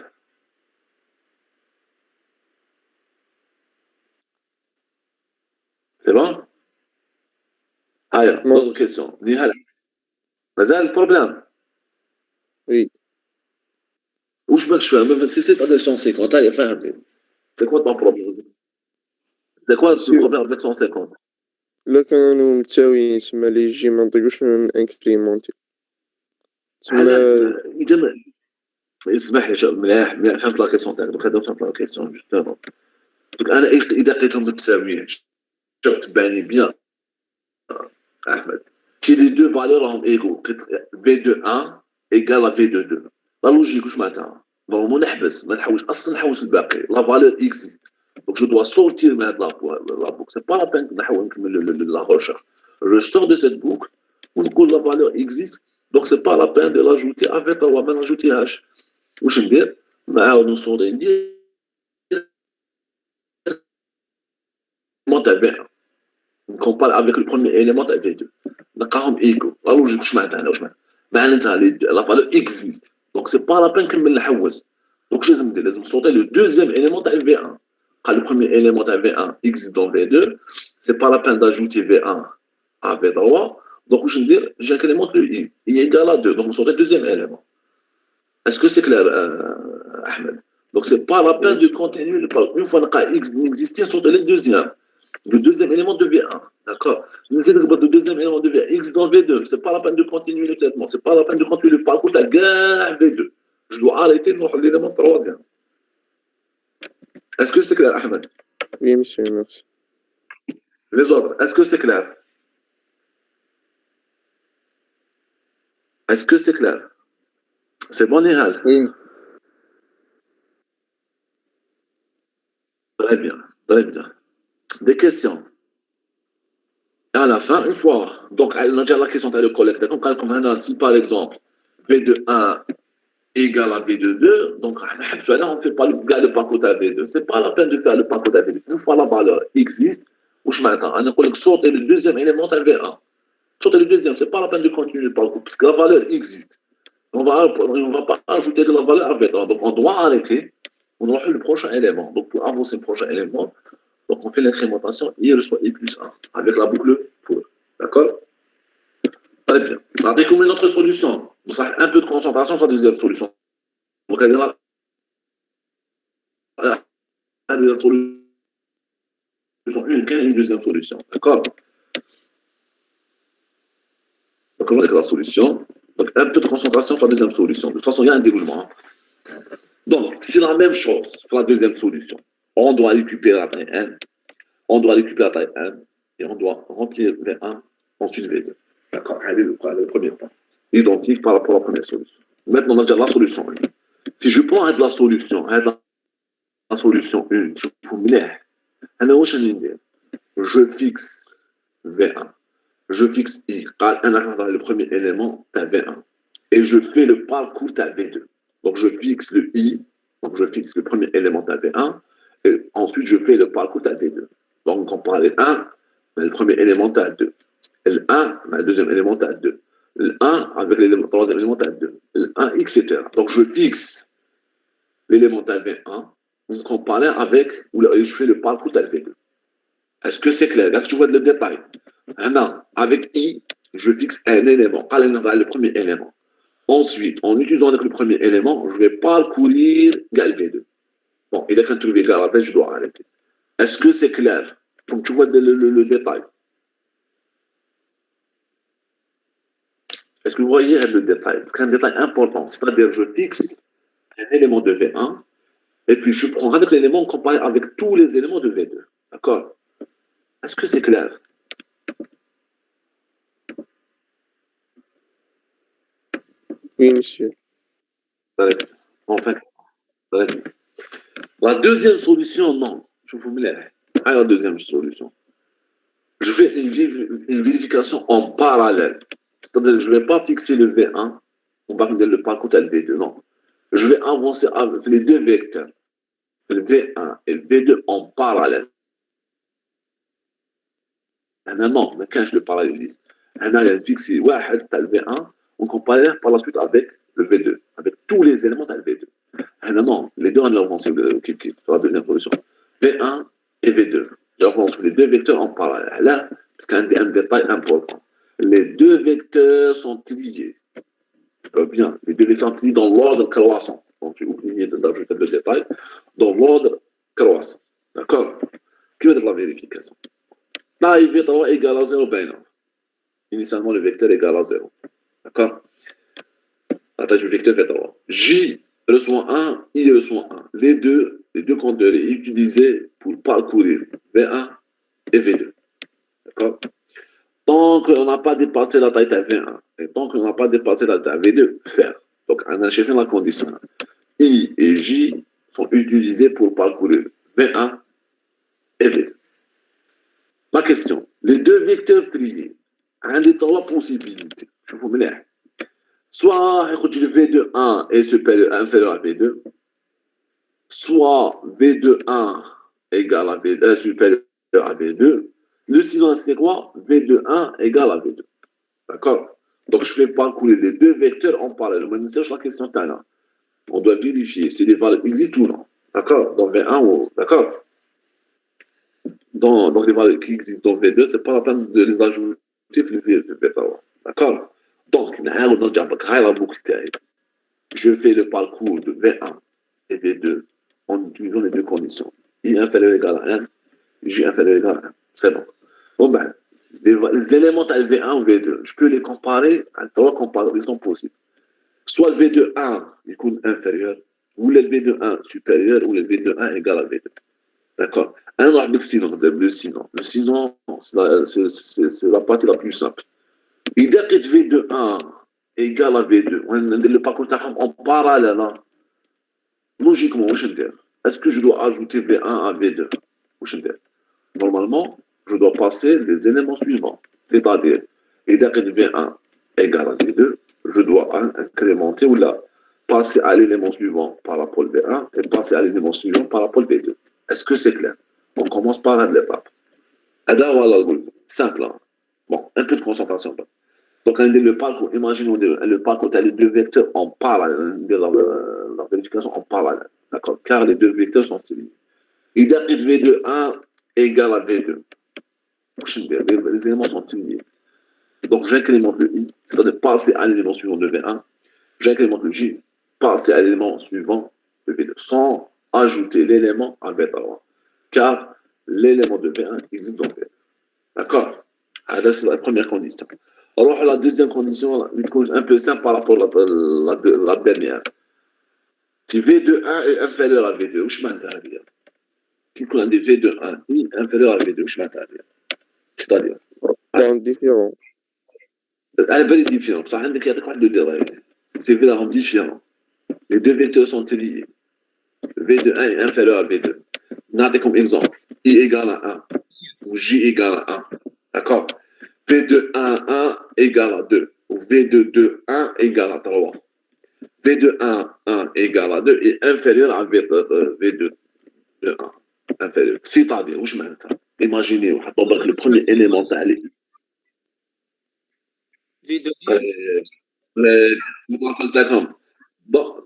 C'est bon? Allez, autre question. Nihal. Mazal, problème? Oui. Où je me fais? Si c'est à cent cinquante, allez, fais-le. C'est quoi ton problème? C'est quoi le problème avec cent cinquante? إلا كانوا متساويين تسمى لي جي ما نطيقوش انكريمونتي تسمى إذا ما اسمح لي مليح مليح فهمت لا كيسيون تاعك دوك هذا فهمت لا كيسيون جوستومون دوك أنا إذا لقيتهم متساويين شوف تبعني بيان Ahmed. Si les deux valeurs sont égaux, V deux un égale à V deux deux. La logique, je m'attends. Donc, mon نحبس ما نحوش اصلا نحوش الباقي. La valeur existe. Donc, je dois sortir maintenant de la boucle. Ce n'est pas la peine de la recherche. Je sors de cette boucle, on dit la valeur existe, donc ce n'est pas la peine de l'ajouter avec la valeur ajouter H. Ou je me dis, nous sommes en dire, on compare avec le premier élément de V deux. نلقاهم égaux. La logique, je m'attends. La valeur existe. Donc, ce n'est pas la peine que je me حوز. Donc, je me dis, لازم sortir le deuxième élément de V un. Quand le premier élément de V un existe dans V deux, ce n'est pas la peine d'ajouter V un à V trois. Donc, je veux dire, j'incrémente le I. I est égal à deux. Donc, on sort le deuxième élément. Est-ce que c'est clair, euh, Ahmed? Donc, ce n'est pas la peine de continuer. Une fois que X n'existe, on sort le deuxième. Le deuxième élément de V un. D'accord? Nous essayons de le deuxième élément de V un. X dans V deux. Ce n'est pas la peine de continuer le traitement. Ce n'est pas la peine de continuer le parcours de V deux. Je dois arrêter de faire l'élément troisième. Est-ce que c'est clair, Ahmed? Oui, monsieur, merci. Les autres, est-ce que c'est clair? Est-ce que c'est clair? C'est bon, Nihal? Oui. Très bien, très bien. Des questions? Et à la fin, une fois, donc, on a déjà la question de le collecte. Donc, comme si par exemple, V deux un égale à V deux deux, donc on ne fait pas le parcours à V deux. Ce n'est pas la peine de faire le parcours à V deux. Une fois la valeur existe, ou je m'attends, on a sorti le deuxième élément à V un. Sortez le deuxième, ce n'est pas la peine de continuer le parcours, parce que la valeur existe. On ne va pas ajouter de la valeur à V trois. Donc on doit arrêter, on doit faire le prochain élément. Donc pour avancer le prochain élément, donc on fait l'incrémentation, I reçoit I plus un, avec la boucle pour. D'accord? Très bien. On a découvert une autre solution. Un peu de concentration sur la deuxième solution. Donc elle est là. La deuxième solution, une, une deuxième solution. D'accord? Donc on va avec la solution. Donc un peu de concentration sur la deuxième solution. De toute façon, il y a un déroulement. Donc, c'est la même chose pour la deuxième solution. On doit récupérer la taille n, on doit récupérer la taille n, et on doit remplir V un, ensuite V deux. D'accord? Allez, le, le premier point. Identique par rapport à la première solution. Maintenant, on a déjà la solution un. Si je prends la solution, la solution un, je vous mets, je fixe V un, je fixe I, le premier élément, tu as V un, et je fais le parcours, tu as V deux. Donc, je fixe le I, donc je fixe le premier élément à V un, et ensuite, je fais le parcours à V deux. Donc, on compare le un, le premier élément à deux. Et le un, le deuxième élément à deux. Le un avec le troisième élément à deux. Le un, et cetera. Donc, je fixe l'élément à V un, on compare avec, ou je fais le parcours à V deux. Est-ce que c'est clair? Là, tu vois le détail. Maintenant, avec I, je fixe un élément, le premier élément. Ensuite, en utilisant le premier élément, je vais parcourir égal V deux. Bon, il a qu'un truc égal à tête, je dois arrêter. Est-ce que c'est clair? Donc, tu vois le, le, le détail. Est-ce que vous voyez le détail? C'est un détail important. C'est-à-dire, je fixe un élément de V un, et puis je prends un autre élément comparé avec tous les éléments de V deux. D'accord? Est-ce que c'est clair? Oui, monsieur. Enfin, la deuxième solution, non. Je vous mets à la deuxième solution. Je fais une, une vérification en parallèle. C'est-à-dire que je ne vais pas fixer le V un, on va faire le parcours à le V deux, non. Je vais avancer avec les deux vecteurs, le V un et le V deux en parallèle. Non, mais quand je le parallélise, on a fixé le V un, on compare par la suite avec le V deux, avec tous les éléments de le V deux. Non, non, les deux, on a avancé sur la deuxième solution. V un et V deux. J'avance les deux vecteurs en parallèle. Là, parce qu'il y a un détail important. Les deux vecteurs sont liés. Bien, les deux vecteurs sont liés dans l'ordre croissant. Donc, j'ai oublié d'ajouter le détail. Dans l'ordre croissant. D'accord? Qui va être la vérification? Là, il V trois égale à zéro, ben non. Initialement, le vecteur égale à zéro. D'accord? Attache le vecteur V trois. J reçoit un, I reçoit un. Les deux, les deux compteurs sont utilisés pour parcourir V un et V deux. D'accord? Tant qu'on n'a pas dépassé la taille V un, et tant qu'on n'a pas dépassé la taille V deux, faire. Donc, on a cherché la condition. I et J sont utilisés pour parcourir V un et V deux. Ma question, les deux vecteurs triés, ont des trois possibilités. Je vous mets là. Soit le V deux un est supérieur, inférieur à V deux, soit V deux un égale à V deux, supérieur à V deux. Le silence, c'est quoi? V deux un égale à V deux. D'accord? Donc, je fais parcourir les deux vecteurs en parallèle. Maintenant, c'est la question de là. On doit vérifier si les valeurs existent ou non. D'accord? Dans V un ou. D'accord? Dans, dans les valeurs qui existent dans V deux, ce n'est pas la peine de les ajouter le V deux. D'accord? Donc, je fais le parcours de V un et V deux en utilisant les deux conditions. I inférieur ou égal à un, J inférieur ou égal à un. C'est bon. Bon ben, les, les éléments de V un ou V deux, je peux les comparer à trois comparaisons possibles. Soit le V deux un est inférieur, ou le V deux un supérieur, ou le V deux un égal à V deux. D'accord? Un va le sinon, le sinon. Le sinon, c'est la partie la plus simple. Il dit que V deux un égal à V deux. Le parcours en parallèle, logiquement, est-ce que je dois ajouter V un à V deux? Normalement, je dois passer les éléments suivants. C'est-à-dire, il dit que V un égale à V deux, je dois incrémenter ou là, passer à l'élément suivant par rapport au V un et passer à l'élément suivant par rapport au V deux. Est-ce que c'est clair? On commence par un l'étape. Simple. Hein? Bon, un peu de concentration. Donc, le parcours, imaginons le parcours, tu as les deux vecteurs en parallèle, la, la vérification en parallèle. D'accord? Car les deux vecteurs sont liés. Il dit que V deux un égale à V deux. Les éléments sont liés. Donc, j'incrémente le I, c'est-à-dire passer à l'élément suivant de V un. J'incrémente le J, passer à l'élément suivant de V deux, sans ajouter l'élément à V trois. Car l'élément de V un existe dans V deux. D'accord? C'est la première condition. Alors, la deuxième condition, est un peu simple par rapport à la, la, la dernière. Si V deux un est inférieur à V deux, où je m'interviens? Qui qu'on a des V deux un I inférieur à V deux, où je m'interviens? C'est-à-dire? C'est différent. Elle est différente. Ça indique qu'il y a de dérailler. C'est vraiment différent. Les deux vecteurs sont liés. V deux un est inférieur à V deux. Notez comme exemple. I égale à un. Ou J égale à un. D'accord? V deux un un égale à deux. Ou V deux deux un égale à trois. V deux un un égale à deux est inférieur à V deux deux un. Inférieur. C'est-à-dire, où je m'entends? Imaginez, le premier élément d'aller. V deux c'est quoi le diagramme? Donc,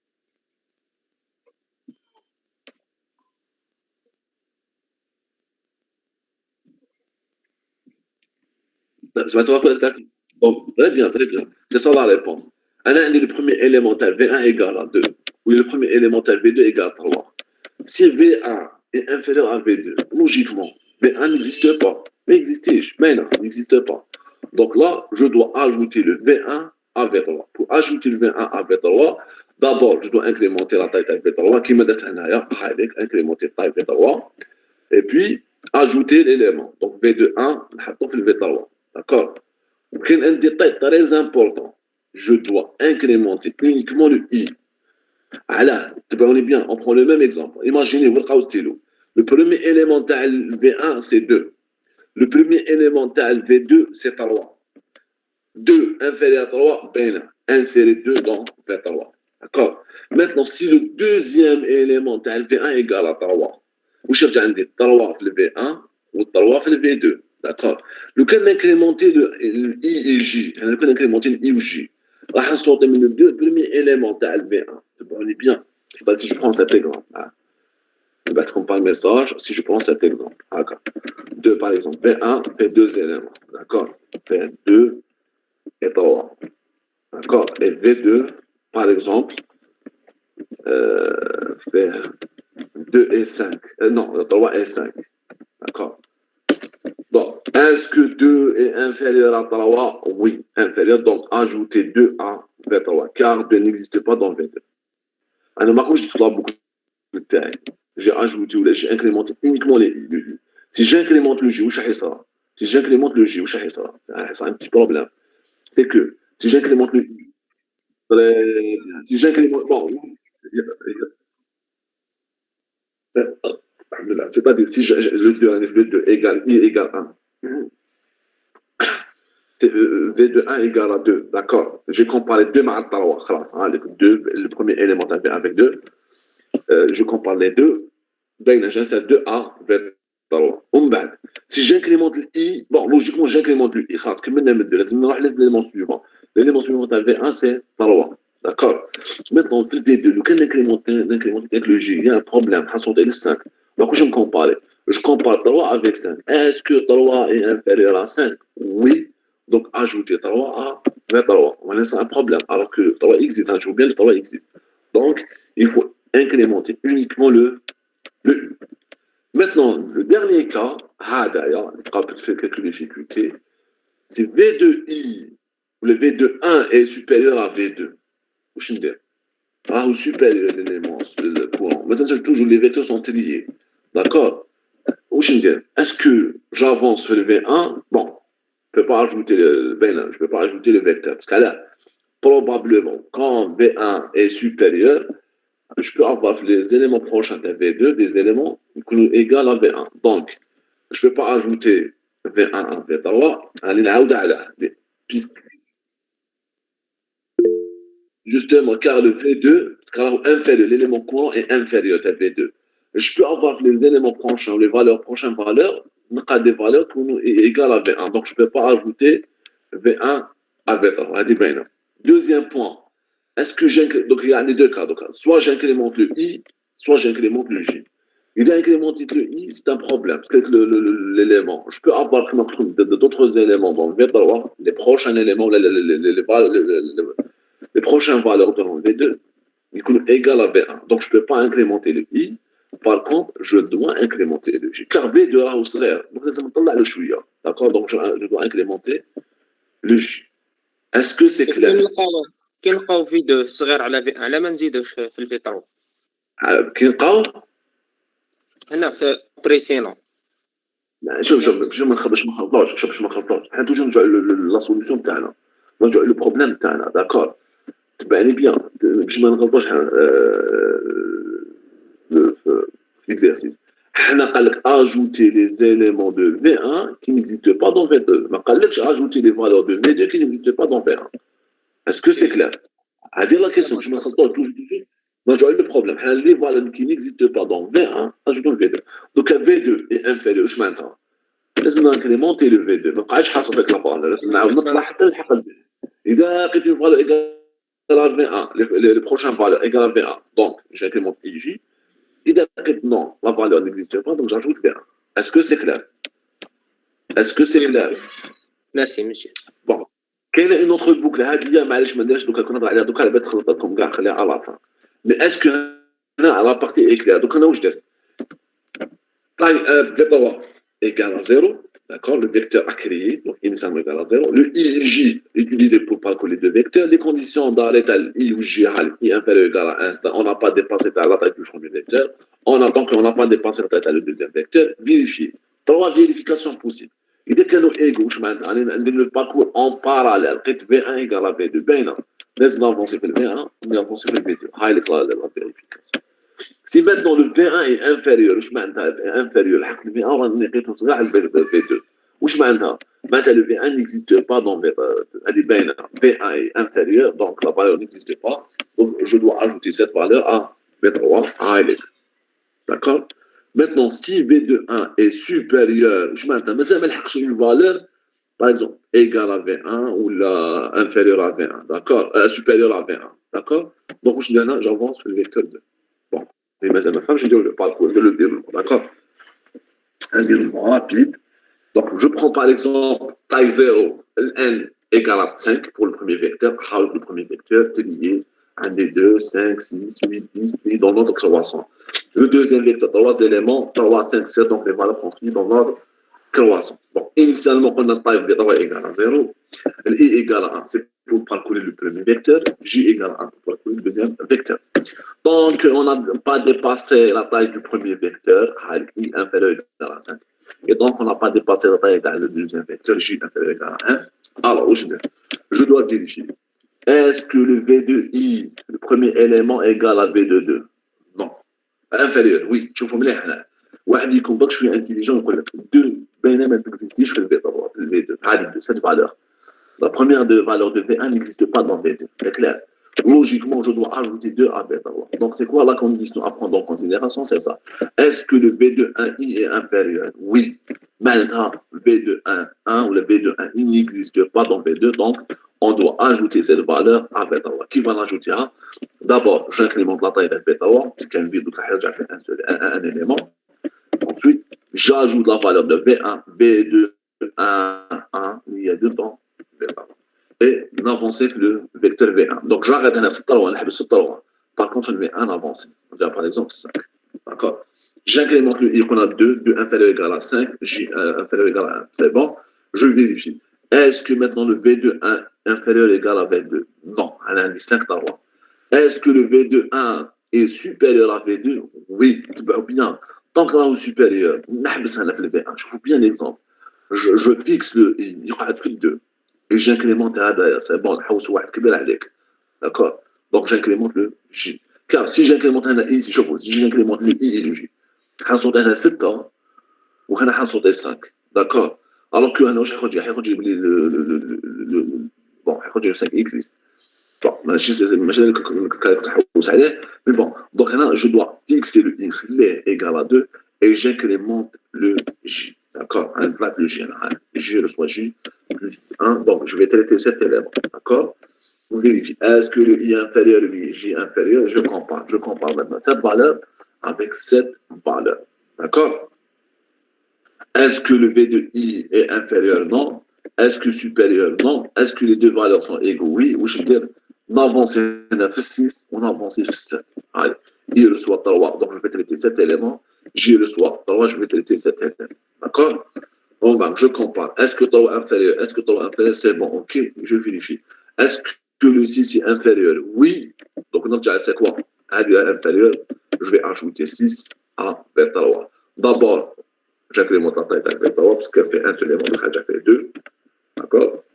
c'est pas quoi le diagramme? Bon, très bien, très bien. C'est ça la réponse. On a le premier élémentaire V un égale à deux, ou le premier élémentaire V deux égale à trois. Si V un est inférieur à V deux, logiquement, V un n'existe pas. Mais existe, mais non, n'existe pas. Donc là, je dois ajouter le V un à V trois. Pour ajouter le V un à V trois, d'abord, je dois incrémenter la taille de V trois, qui m'a dit avec incrémenter la taille de V trois, et puis ajouter l'élément. Donc V deux un, on fait le V trois. D'accord? Il y a un détail très important. Je dois incrémenter uniquement le I. Alors, on est bien, on prend le même exemple. Imaginez, vous le Le premier élémental V un, c'est deux. Le premier élémental V deux, c'est trois. deux inférieur à trois, ben, insérer deux dans V trois. D'accord? Maintenant, si le deuxième élémental V un égale à trois, vous cherchez un des trois le V un ou trois le V deux. D'accord? Le cas d'incrémenter le I et J, le cas d'incrémenter le I ou J, on va sortir le deux premier élémental V un. On est bien. C'est si je prends cet exemple. Hein. Je vais mettre par le message si je prends cet exemple. D'accord. deux par exemple. V un fait deux éléments. D'accord. V deux et trois. D'accord. Et V deux, par exemple, euh, fait deux et cinq. Euh, non, trois et cinq. D'accord. Bon. Est-ce que deux est inférieur à trois? Oui, inférieur. Donc, ajoutez deux à V trois, car deux n'existe pas dans V deux. Alors, maintenant, je trouve beaucoup de taille. J'ai ajouté ou j'ai incrémenté uniquement les U. Si j'incrémente le J, où ça sera? Si j'incrémente le J, c'est un petit problème. C'est que si j'incrémente le I, si j'incrémente. Bon, c'est-à-dire si je, le deux, le deux égale I égale un. V de un égale à deux, d'accord. J'ai comparé deux مع trois, deux, le premier élément avec deux. Euh, je compare les deux. J'insère deux A vers trois. Si j'incrémente le I, bon, logiquement, j'incrémente le I. L'élément suivant. L'élément suivant V un, c'est trois. D'accord. Maintenant, le V deux, quand incrémente avec le J, il y a un problème. Le cinq. Donc, je me compare. Je compare trois avec cinq. Est-ce que trois est inférieur à cinq? Oui. Donc, ajouter trois à vingt trois. C'est un problème. Alors que trois existe. Je veux bien le trois existe. Donc, il faut incrémenter uniquement le, le U. Maintenant, le dernier cas, d'ailleurs, il peut faire quelques difficultés. C'est V deux I, le V deux un est supérieur à V deux. Ah, ou supérieur à l'élément, le courant. Maintenant, toujours les vecteurs sont liés. D'accord? Est-ce que j'avance sur le V un? Bon, je ne peux pas ajouter le V un, je ne peux pas ajouter le vecteur. Parce que là, probablement, quand V un est supérieur, je peux avoir les éléments prochains de V deux, des éléments égaux à V un. Donc, je ne peux pas ajouter V un à V trois, puisque justement, car le V deux, car inférieur, l'élément courant est inférieur à V deux. Je peux avoir les éléments prochains, les valeurs prochaines valeurs, des valeurs qui sont égales à V un. Donc, je ne peux pas ajouter V un à V trois. Deuxième point. Est-ce que j'incrémente, donc il y a les deux cas, donc, soit j'incrémente le I, soit j'incrémente le J. Il y a incrémenté le I, c'est un problème, parce que l'élément, je peux avoir d'autres éléments dans le V trois, les prochains éléments, les, les, les, les, les, les prochaines valeurs dans le V deux, ils sont égales à V un. Donc je ne peux pas incrémenter le I, par contre, je dois incrémenter le J. Car V deux a au salaire, donc le chouïa, d'accord, donc je, je dois incrémenter le J. Est-ce que c'est clair? كي نلقاو في دو صغير على في ان لا ما نزيدوش في الفي ثلاثة. كي نلقاو هنا في بريسينون. شوف شوف باش ما نخبش ما نخلطوش شوف باش ما نخلطوش حنا توجور نرجعوا لا سوليسيون تاعنا نرجعوا لو بروبليم تاعنا داكور تبعني بيان باش ما نغلطوش حنا في ليكزارسيس حنا قال لك اجوتي لي زيليمون دو في un qui n'existent pas dans في deux ما قالكش اجوتي لي فالور دو في deux qui n'existent pas dans في un. Est-ce que c'est clair? هذه لا كيسيون باش ما نخلطوش توجور نرجعوا لو بروبليم حنا لي فالور qui n'existent pas dans في un ajoutons في deux. Donc في deux est inférieur واش معناتها؟ لازم نكريمونتي لو في deux ما بقاش حاصل فيك لا فالور لازم نعاود نطلع حتى نلحق الفي. إذا لقيت اون فالور ايكال à V un, les, les, les prochaines valeurs égales à V un, donc j'incrémente I J. إذا لقيت non, la valeur n'existe pas, donc j'ajoute V un. Est-ce que c'est clair? Est-ce que c'est clair? Merci, monsieur. Bon. كاينه اون اوتر بوكل هذه هي معليش ما نديرش دوكا كنا نهضر عليها دوكا على بالك خلطت لكم كاع نخليها على لافان مي اسكو هنا على بارتي ايكلير دوكا انا واش درت طيب في trois égale à zéro d'accord le vecteur a créé donc initialement égal à zéro le I et J utilisé pour calculer deux vecteurs les conditions dans l'état I ou J I inférieur ou égal à un on n'a pas dépassé la taille du premier vecteur on a donc on n'a pas dépassé la taille du deuxième vecteur vérifier trois vérifications possibles إذا كانوا إيجو واش معناتها أنا ندير لو باركور أون باراليل لقيت في un إيكال à في deux باينة لازم نافونسي في في un ونافونسي في في deux هاي لك لا فيريفيكاسيون سي ماتنون لو في un إي انفيريور واش معناتها انفيريور لحقت في un راني لقيته صغير على في deux واش معناتها؟ معناتها لو في un n'existe pas dans هذه باينة في un إي انفيريور دونك لا فالور n'existe pas donc je dois ajouter cette valeur à في trois هاي لك d'accord. Maintenant, si V deux un est supérieur, je m'entends, mais ça me l'a une valeur, par exemple, égale à V un ou la inférieure à V un, d'accord, euh, supérieure à V un, d'accord. Donc, je dis, j'avance sur le vecteur deux. Bon, mais ça me fait, je dis le parcours, je le déroule, d'accord. Un déroulement rapide. Donc, je prends par exemple taille zéro, n égale à cinq pour le premier vecteur, le premier vecteur, c'est lié. un des deux, cinq, six, huit, dix, et dans notre croissant. Le deuxième vecteur, trois éléments, trois, cinq, sept, donc les valeurs transmises dans notre croissant. Bon, initialement, on a taille V trois égale à zéro, I égale à un, c'est pour calculer le premier vecteur, J égale à un pour calculer le deuxième vecteur. Donc, on n'a pas dépassé la taille du premier vecteur, I inférieur à cinq. Et donc, on n'a pas dépassé la taille du deuxième vecteur, J inférieur ou égal à un. Alors, je dois vérifier. Est-ce que le V deux I, le premier élément, est égal à V deux deux? Non. Inférieur, oui. Je vous mets là. واحد يكون donc je suis intelligent, يقول لك deux بينما ما تكزيستيش في الفي d'abord, le V deux. هذه cette valeur. La première de valeur de V un n'existe pas dans V deux. C'est clair. Logiquement, je dois ajouter deux à V d'abord. Donc, c'est quoi la condition à prendre en considération? C'est ça. Est-ce que le V deux un I est inférieur? Oui. Maintenant, V deux un un ou le V deux un I n'existe pas dans V deux, donc on doit ajouter cette valeur à V d'abord. Qui va l'ajouter? D'abord, j'incrémente la taille de V d'abord, puisqu'il y a une ville j'ai fait un, seul, un, un élément. Ensuite, j'ajoute la valeur de V un, V deux, un, un, il y a deux temps, V d'abord. Et n'avancer que le vecteur V un. Donc, j'arrête un F trois, un F trois. Par contre, le V un avance. Par exemple, cinq. D'accord? J'incrémente le I qu'on a deux, deux inférieur égal à cinq, J euh, inférieur égal à un. C'est bon? Je vérifie. Est-ce que maintenant le V deux un inférieur égal à V deux? Non, à l'indice cinq trois. Est-ce que le V deux un est supérieur à V deux? Oui, bien. Tant que là au supérieur, le V un. Je vous bien l'exemple. Je, je fixe le I, il y aura deux. Et j'incrémente à derrière. C'est bon, d'accord? Donc j'incrémente le J. Car si j'incrémente un I, si je pose, si j'incrémente le I et le J, حنصوت هنا ستة وهنا حنصوت cinq. D'accord? Alors que هنا واش حيخرج حيخرج لي le bon حيخرج cinq existe. Bon, ماشي ماشي اللي كنت حوس عليه. Mais bon, donc هنا je dois fixer le I égal à deux et j'incrémente le J. D'accord? Un plat le J. J reçoit J plus un. Donc je vais traiter cet élément. D'accord? On vérifie. Est-ce que le I inférieur, le J inférieur? Je compare. Je compare maintenant cette valeur avec cette valeur. D'accord? Est-ce que le V deux I est inférieur? Non. Est-ce que supérieur? Non. Est-ce que les deux valeurs sont égaux? Oui. Ou je veux dire, on avance neuf six, on avance sept. Allez. I reçoit trois. Donc je vais traiter cet élément. J reçoit trois. Je vais traiter cet élément. D'accord? On va, je compare. Est-ce que trois inférieur? Est-ce que trois inférieur? C'est bon. Ok. Je vérifie. Est-ce que le six est inférieur? Oui. Donc, c'est quoi? Inférieur. Je vais ajouter six à V trois. D'abord, j'incrémente la taille de V trois parce qu'elle fait un seul élément, donc elle fait deux. D'accord?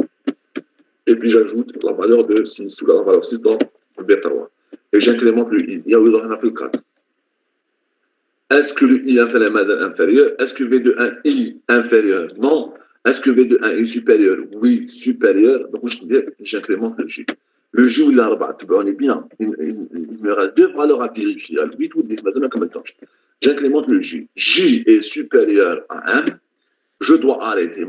Et puis, j'ajoute la valeur de six ou la valeur six dans V trois. Et j'incrémente le I. Il y a eu dans le quatre. Est-ce que le I inférieur est inférieur? Est-ce que V deux un I inférieur? Non. Est-ce que V deux un est supérieur? Oui, supérieur. Donc, je dis, j'incrémente le J. Le J ou l'arba, on est bien. Il, il, il me reste deux valeurs à vérifier, huit ou dix, mais c'est comme le temps. J'incrémente le J. J est supérieur à un. Je dois arrêter.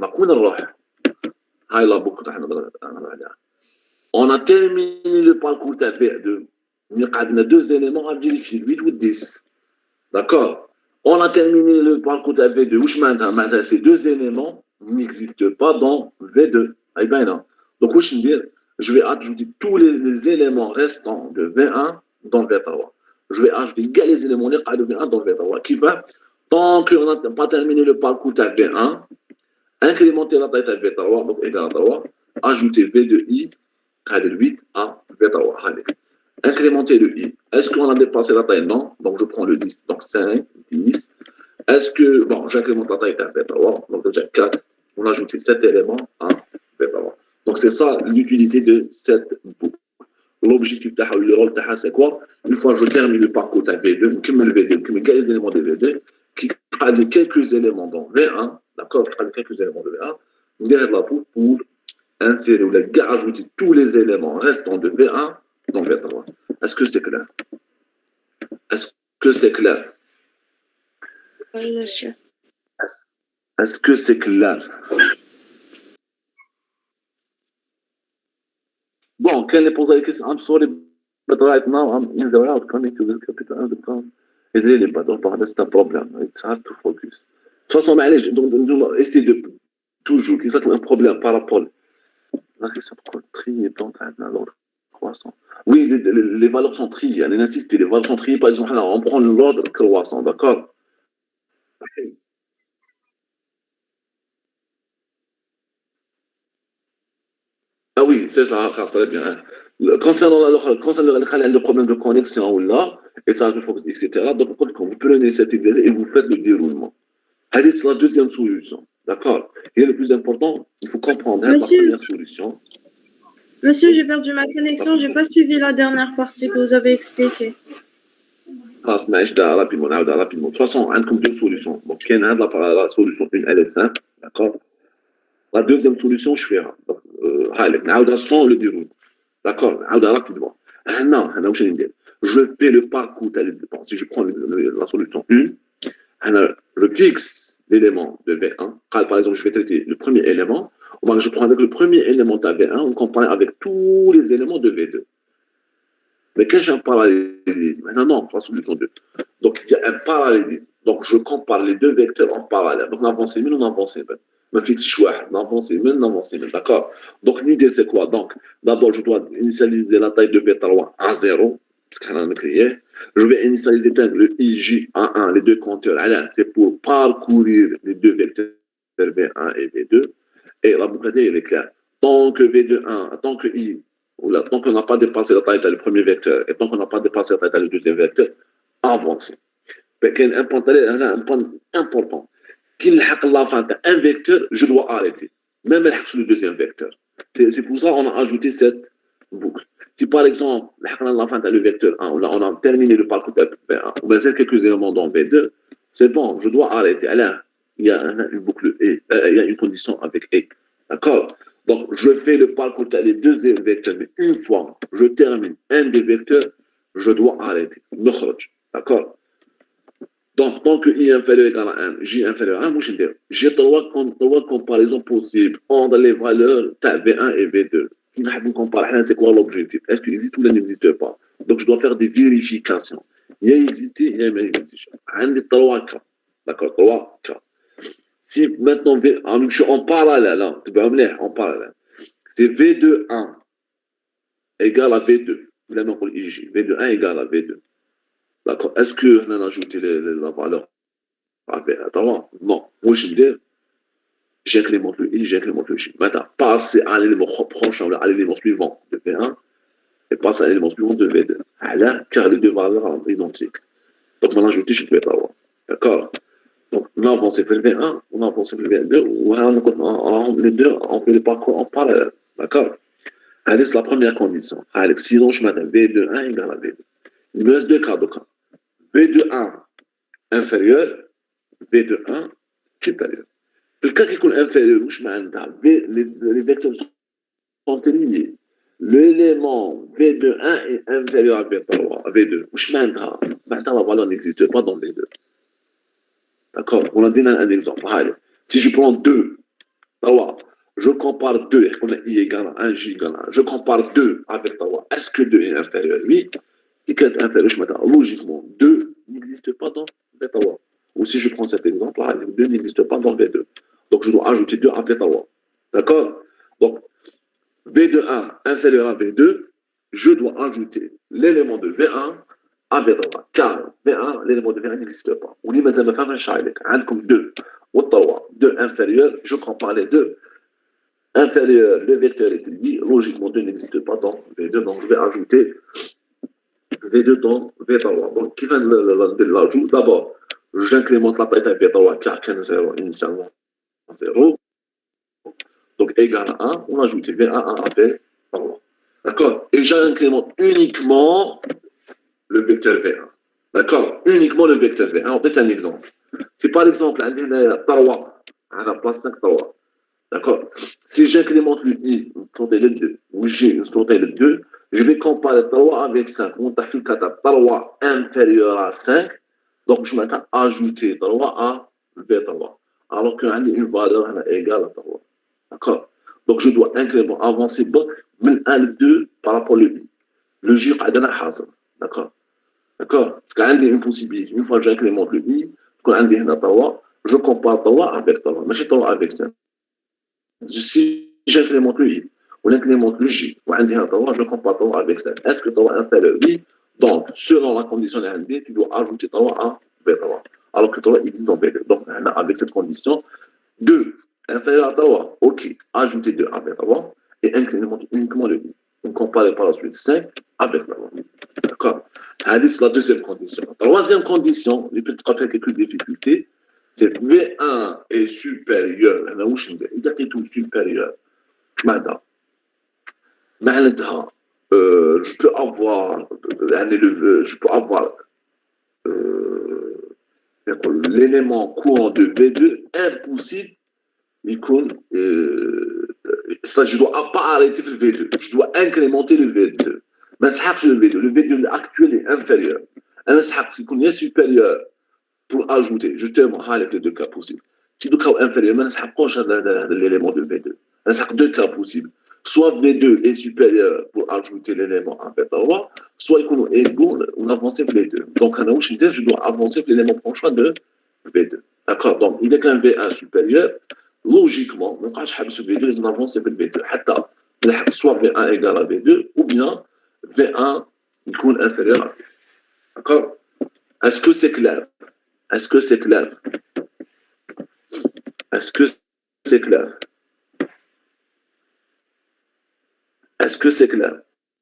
On a terminé le parcours de V deux. Il y a deux éléments à vérifier, huit ou dix. D'accord? On a terminé le parcours de V deux. Où je maintenant, ces deux éléments n'existent pas dans V deux. Donc, où je veux dire, je vais ajouter tous les, les éléments restants de V un dans V trois. Je vais ajouter les éléments de V un dans V trois. Qui va, tant qu'on n'a pas terminé le parcours de V un, incrémenter la taille de V trois, donc égal à trois, ajouter V deux I, de huit à V trois. Incrémenter le I. Est-ce qu'on a dépassé la taille? Non. Donc, je prends le dix. Donc, cinq, dix. Est-ce que, bon, j'incrémente la taille de V trois. Donc, déjà quatre. On a ajouté sept éléments à V trois. Donc, c'est ça l'utilité de cette boucle. L'objectif de le rôle de c'est quoi? Une fois que je termine le parcours de V deux, je le V deux, je les éléments de V deux, qui a quelques éléments dans V un, d'accord? Qui a quelques éléments de V un, derrière la boucle pour insérer ou ajouter tous les éléments restants de V un dans V trois. Est-ce que c'est clair? Est-ce que c'est clair? Oui, monsieur. Est-ce, est-ce que c'est clair? Bon, can I pose a question? I'm sorry, but right now I'm in the route coming to the capital and the town. It's really bad. That's the problem. It's hard to focus. De toute façon, donc, essayez de toujours, qu'il y a un problème par rapport à la question de trier dans l'ordre croissant. Oui, les, les, les valeurs sont triées. On insiste, les valeurs sont triées. Par exemple, on prend l'ordre croissant, d'accord? Ah oui, c'est ça, très bien. Concernant le, concernant le problème de connexion ou là, et ça, et cetera. Donc, vous prenez cet exercice et vous faites le déroulement. C'est la deuxième solution. D'accord. Et le plus important, il faut comprendre hein, la première solution. Monsieur, j'ai perdu ma connexion, j'ai pas suivi la dernière partie que vous avez expliquée. خلاص نعيش ده rapidement نعاودها rapidement. De toute façon, عندكم deux solutions. Donc, كاين هاد la solution une, elle est simple, d'accord. La deuxième solution, je fais donc ها لك نعاودها sans le déroule. D'accord, نعاودها rapidement. هنا هنا واش ندير؟ Je fais le parcours تاع les dépenses. Si je prends la solution une, هنا je fixe l'élément de V un. Par exemple, je vais traiter le premier élément. Je prends avec le premier élément de V un, on compare avec tous les éléments de V deux. Mais quand j'ai un parallélisme, non, non, pas solution deux. Donc, il y a un parallélisme. Donc, je compare les deux vecteurs en parallèle. Donc, on avance une, on avance une. Je fixe choix, on avance une, on avance une. D'accord. Donc, l'idée, c'est quoi? Donc, d'abord, je dois initialiser la taille de V trois à zéro, parce qu'on a créé. Je vais initialiser le I J à un, les deux compteurs. C'est pour parcourir les deux vecteurs V un et V deux. Et la boucle elle est claire. Tant que V deux un, tant que I, là, tant qu'on n'a pas dépassé la taille du premier vecteur, et tant qu'on n'a pas dépassé la taille du deuxième vecteur, avancez. Il y a un point, un point important. Qu'il y ait la fin d'un vecteur, je dois arrêter. Même le deuxième vecteur. C'est pour ça qu'on a ajouté cette boucle. Si par exemple, la fin d'un vecteur un, on a terminé le parcours de V un, on va faire quelques éléments dans V deux, c'est bon, je dois arrêter. Alors, il y a une boucle et euh, il y a une condition avec et. D'accord. Donc, je fais le parcours des deux vecteurs, mais une fois je termine un des vecteurs, je dois arrêter. D'accord. Donc, tant que I inférieur égal à un, J inférieur à un, moi je dis, j'ai trois, trois comparaisons possibles entre les valeurs V un et V deux. Qui n'a pas comparé, c'est quoi l'objectif? Est-ce qu'il existe ou il n'existe pas? Donc, je dois faire des vérifications. Il y a existé, il y a existé. Un des trois cas. D'accord, trois cas. Si maintenant, je suis en parallèle, en parallèle, c'est V deux un égale à V deux. V deux un égale à V deux. D'accord. Est-ce qu'on a ajouté la valeur à V un? Non. Moi, je dis, j'incrémente le I, j'incrémente le J. Maintenant, passer à l'élément prochain, à l'élément suivant de V un, et passer à l'élément suivant de V deux. Alors, car les deux valeurs sont identiques. Donc, maintenant, je dis, je vais avoir. D'accord. Donc, on a avancé vers le V un, on a avancé vers le V deux, ou on, les deux, on fait le parcours en parallèle. D'accord. Allez, c'est la première condition. Allez, sinon, je mets V deux un égale à V deux. Il me reste deux cas de cas. V deux un inférieur, V deux un supérieur. Le cas qui est inférieur, les, les vecteurs sont liés. L'élément V deux un est inférieur à V trois, à V deux. Maintenant, la valeur n'existe pas dans V deux. D'accord. On a donné un exemple. Allez. Si je prends deux, je compare deux, on a I égale à un, J égale à un. Je compare deux avec trois. Est-ce que deux est inférieur? Oui. Et quand est inférieur, je m'attends. Logiquement, deux n'existe pas dans V trois. Ou si je prends cet exemple, deux n'existe pas dans V deux. Donc, je dois ajouter deux à V trois. D'accord? Donc, V deux un inférieur à V deux, je dois ajouter l'élément de V un à V trois. Car V un, l'élément de V un n'existe pas. On dit, mais ça me fait un chalik. Un comme deux. Ou trois. deux inférieur, je compare les deux. Inférieur, le vecteur est lié. Logiquement, deux n'existe pas dans V deux. Donc, je vais ajouter V deux dans V trois. Donc, qui fait l'ajout? D'abord, j'incrémente la taille de V trois car est zéro initialement zéro. Donc, égal à un, on ajoute V un à V trois. D'accord. Et j'incrémente uniquement le vecteur V un. D'accord. Uniquement le vecteur V un. On peut un exemple. Si par exemple, on a trois, on a place cinq trois. D'accord. Si j'incrémente le I, sauter le deux, ou J, sauter le deux, je vais comparer trois avec cinq. On a fait trois inférieur à cinq. Donc, je m'attends à ajouter trois à V trois. Alors qu'on a une valeur égale à trois. D'accord. Donc, je dois incrémenter, avancer de un à deux par rapport au I. Le J, d'accord. D'accord. Parce qu'il y a une possibilité. Une fois que j'incrémente le I, quand on a trois, je compare trois avec trois. Mais je trois avec cinq. Si j'incrémente le I, ou l'incrémente le J, ou un trois, je compare trois avec cinq. Est-ce que trois inférieur? Oui. Donc, selon la condition de N D, tu dois ajouter trois à V trois. Alors que trois existe dans V deux. Donc, avec cette condition, deux inférieur à trois, ok, ajoutez deux à V trois et incrémente uniquement le I. On compare par la suite cinq avec trois. D'accord. C'est la deuxième condition. Troisième condition, il peut être quelques difficultés, c'est V un est supérieur, أنا واش ندير؟ إذا لقيتو supérieur اش معناتها؟ معناتها euh, je peux avoir يعني le je peux avoir euh, l'élément courant de V deux impossible يكون euh, c'est-à-dire je dois pas arrêter le V deux, je dois incrémenter le V deux. ما نسحقش le V deux, le V deux actuel est inférieur. أنا نسحق يكون يا supérieur pour ajouter justement هاك les deux cas possibles. Si le cas inférieur ما نسحقوش هذا l'élément de V deux. أنا نسحق deux cas possibles. Soit V deux est supérieur pour ajouter l'élément en V trois, soit يكونوا égaux on avance V deux. Donc أنا واش ندير je dois avancer l'élément prochain de V deux. D'accord. Donc il est qu'un V un supérieur. Logiquement, ما نبقاش حابس في V deux لازم نافونسي في V deux حتى نلحق soit V un égale à V deux ou bien V un يكون inférieur à V deux. D'accord. Est-ce que c'est clair? Est-ce que c'est clair? Est-ce que c'est clair? Est-ce que c'est clair?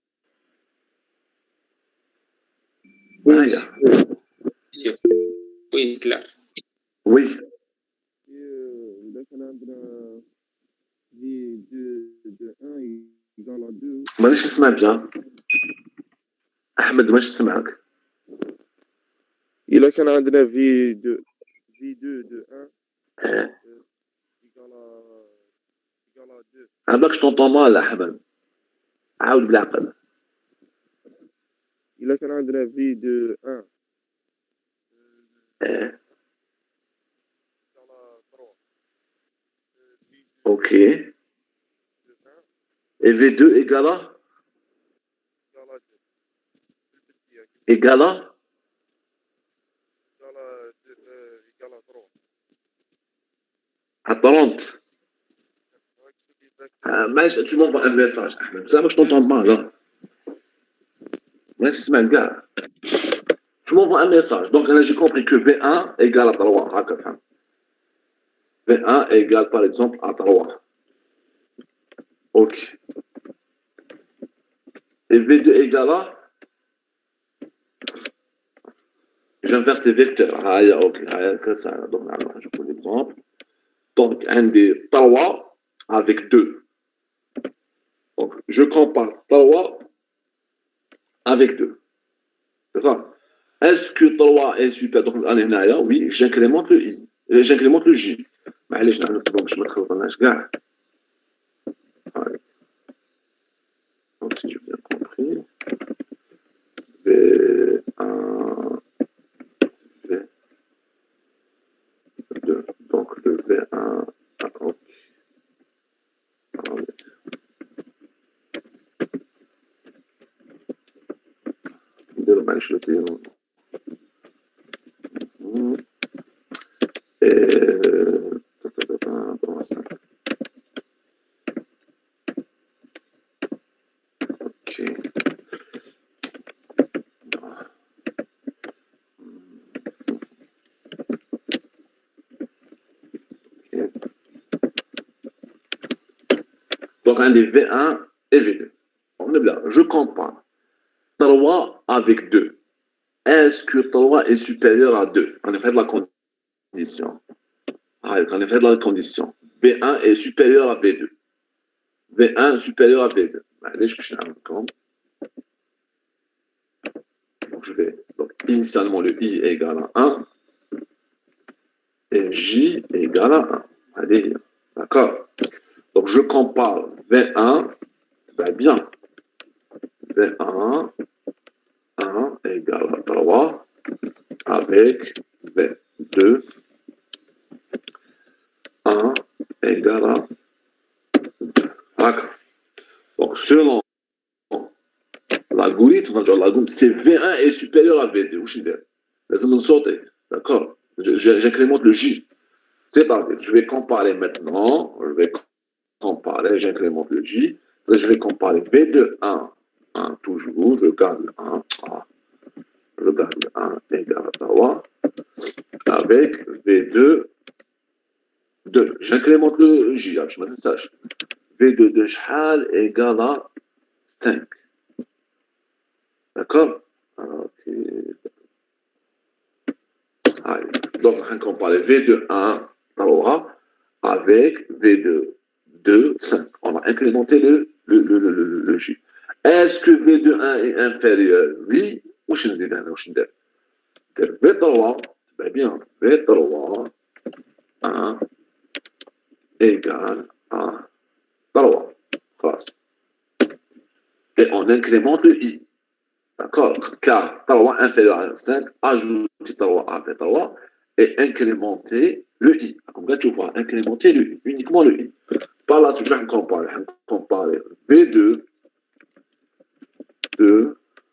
Oui, oui, clair. Oui. إذا كان عندنا في دو دو واحد إيكال à deux. مانيش نسمع بيان. أحمد مانيش نسمعك. إذا كان عندنا في دو في دو دو واحد إيكال إيكال à deux. أنا باكش طونطون مال أحمد. عاود بالعقل. إذا كان عندنا في دو واحد إيه. Ok. Et V deux égale à égale à à trente. Ah, mais tu m'envoies un message. Ça va que je t'entends mal là. Ouais, c'est mal gars. Tu m'envoies un message. Donc là j'ai compris que V un égale à trois. V un égale par exemple à trois. Ok. Et V deux égale à j'inverse les vecteurs. Ah, ok. Ah, que ça. Donc, alors, je prends l'exemple. Donc, un des trois avec deux. Donc, je compare trois avec deux. C'est ça. Est-ce que trois est supérieur? Donc, en هنايا, oui, j'incrémente le i. J'incrémente le j. معليش نعمل كده باش ما تخلطناش كاع. Donc, si j'ai bien compris. V un V deux. Donc le V un, ok. نديرو معليش لو تيرو. Donc, un des V un et V deux. On est là. Je compare trois avec deux. Est-ce que trois est supérieur à deux? On a fait de la condition. Ah, on a fait de la condition. V un est supérieur à V deux. V un supérieur à V deux. Allez, je vais comme. Donc, je vais. Donc, initialement, le I est égal à un. Et J est égal à un. Allez, d'accord. Donc, je compare V un, ben bien, V un, un égale à trois, avec V deux, un égale à deux. D'accord. Donc, selon l'algorithme, c'est V un est supérieur à V deux. Laissez-moi sauter. D'accord. J'incrémente le J. C'est-à-dire, je vais comparer maintenant, je vais comparer, j'incrémente le J, je vais comparer V deux, un, un toujours, je garde le un, ah, je garde le un égale à trois, avec V deux, deux. J'incrémente le J, je me dis ça. V deux de Shal égale à cinq. D'accord? Ok. Allez. Donc, on va comparer V deux, un, trois avec V deux, deux, cinq. On va incrémenter le, le, le, le, le, le J. Est-ce que V deux, un est inférieur? Oui. Ou je ne dis pas, je ne dis pas. V trois, très bien, V trois, un égale à trois. Et on incrémente le I. D'accord? Car trois inférieur à cinq, ajouter trois à V trois et incrémenter le I. Comme ça, tu vois, incrémenter le I, uniquement le I. Par la suite, je vais comparer. Je vais comparer V deux, deux,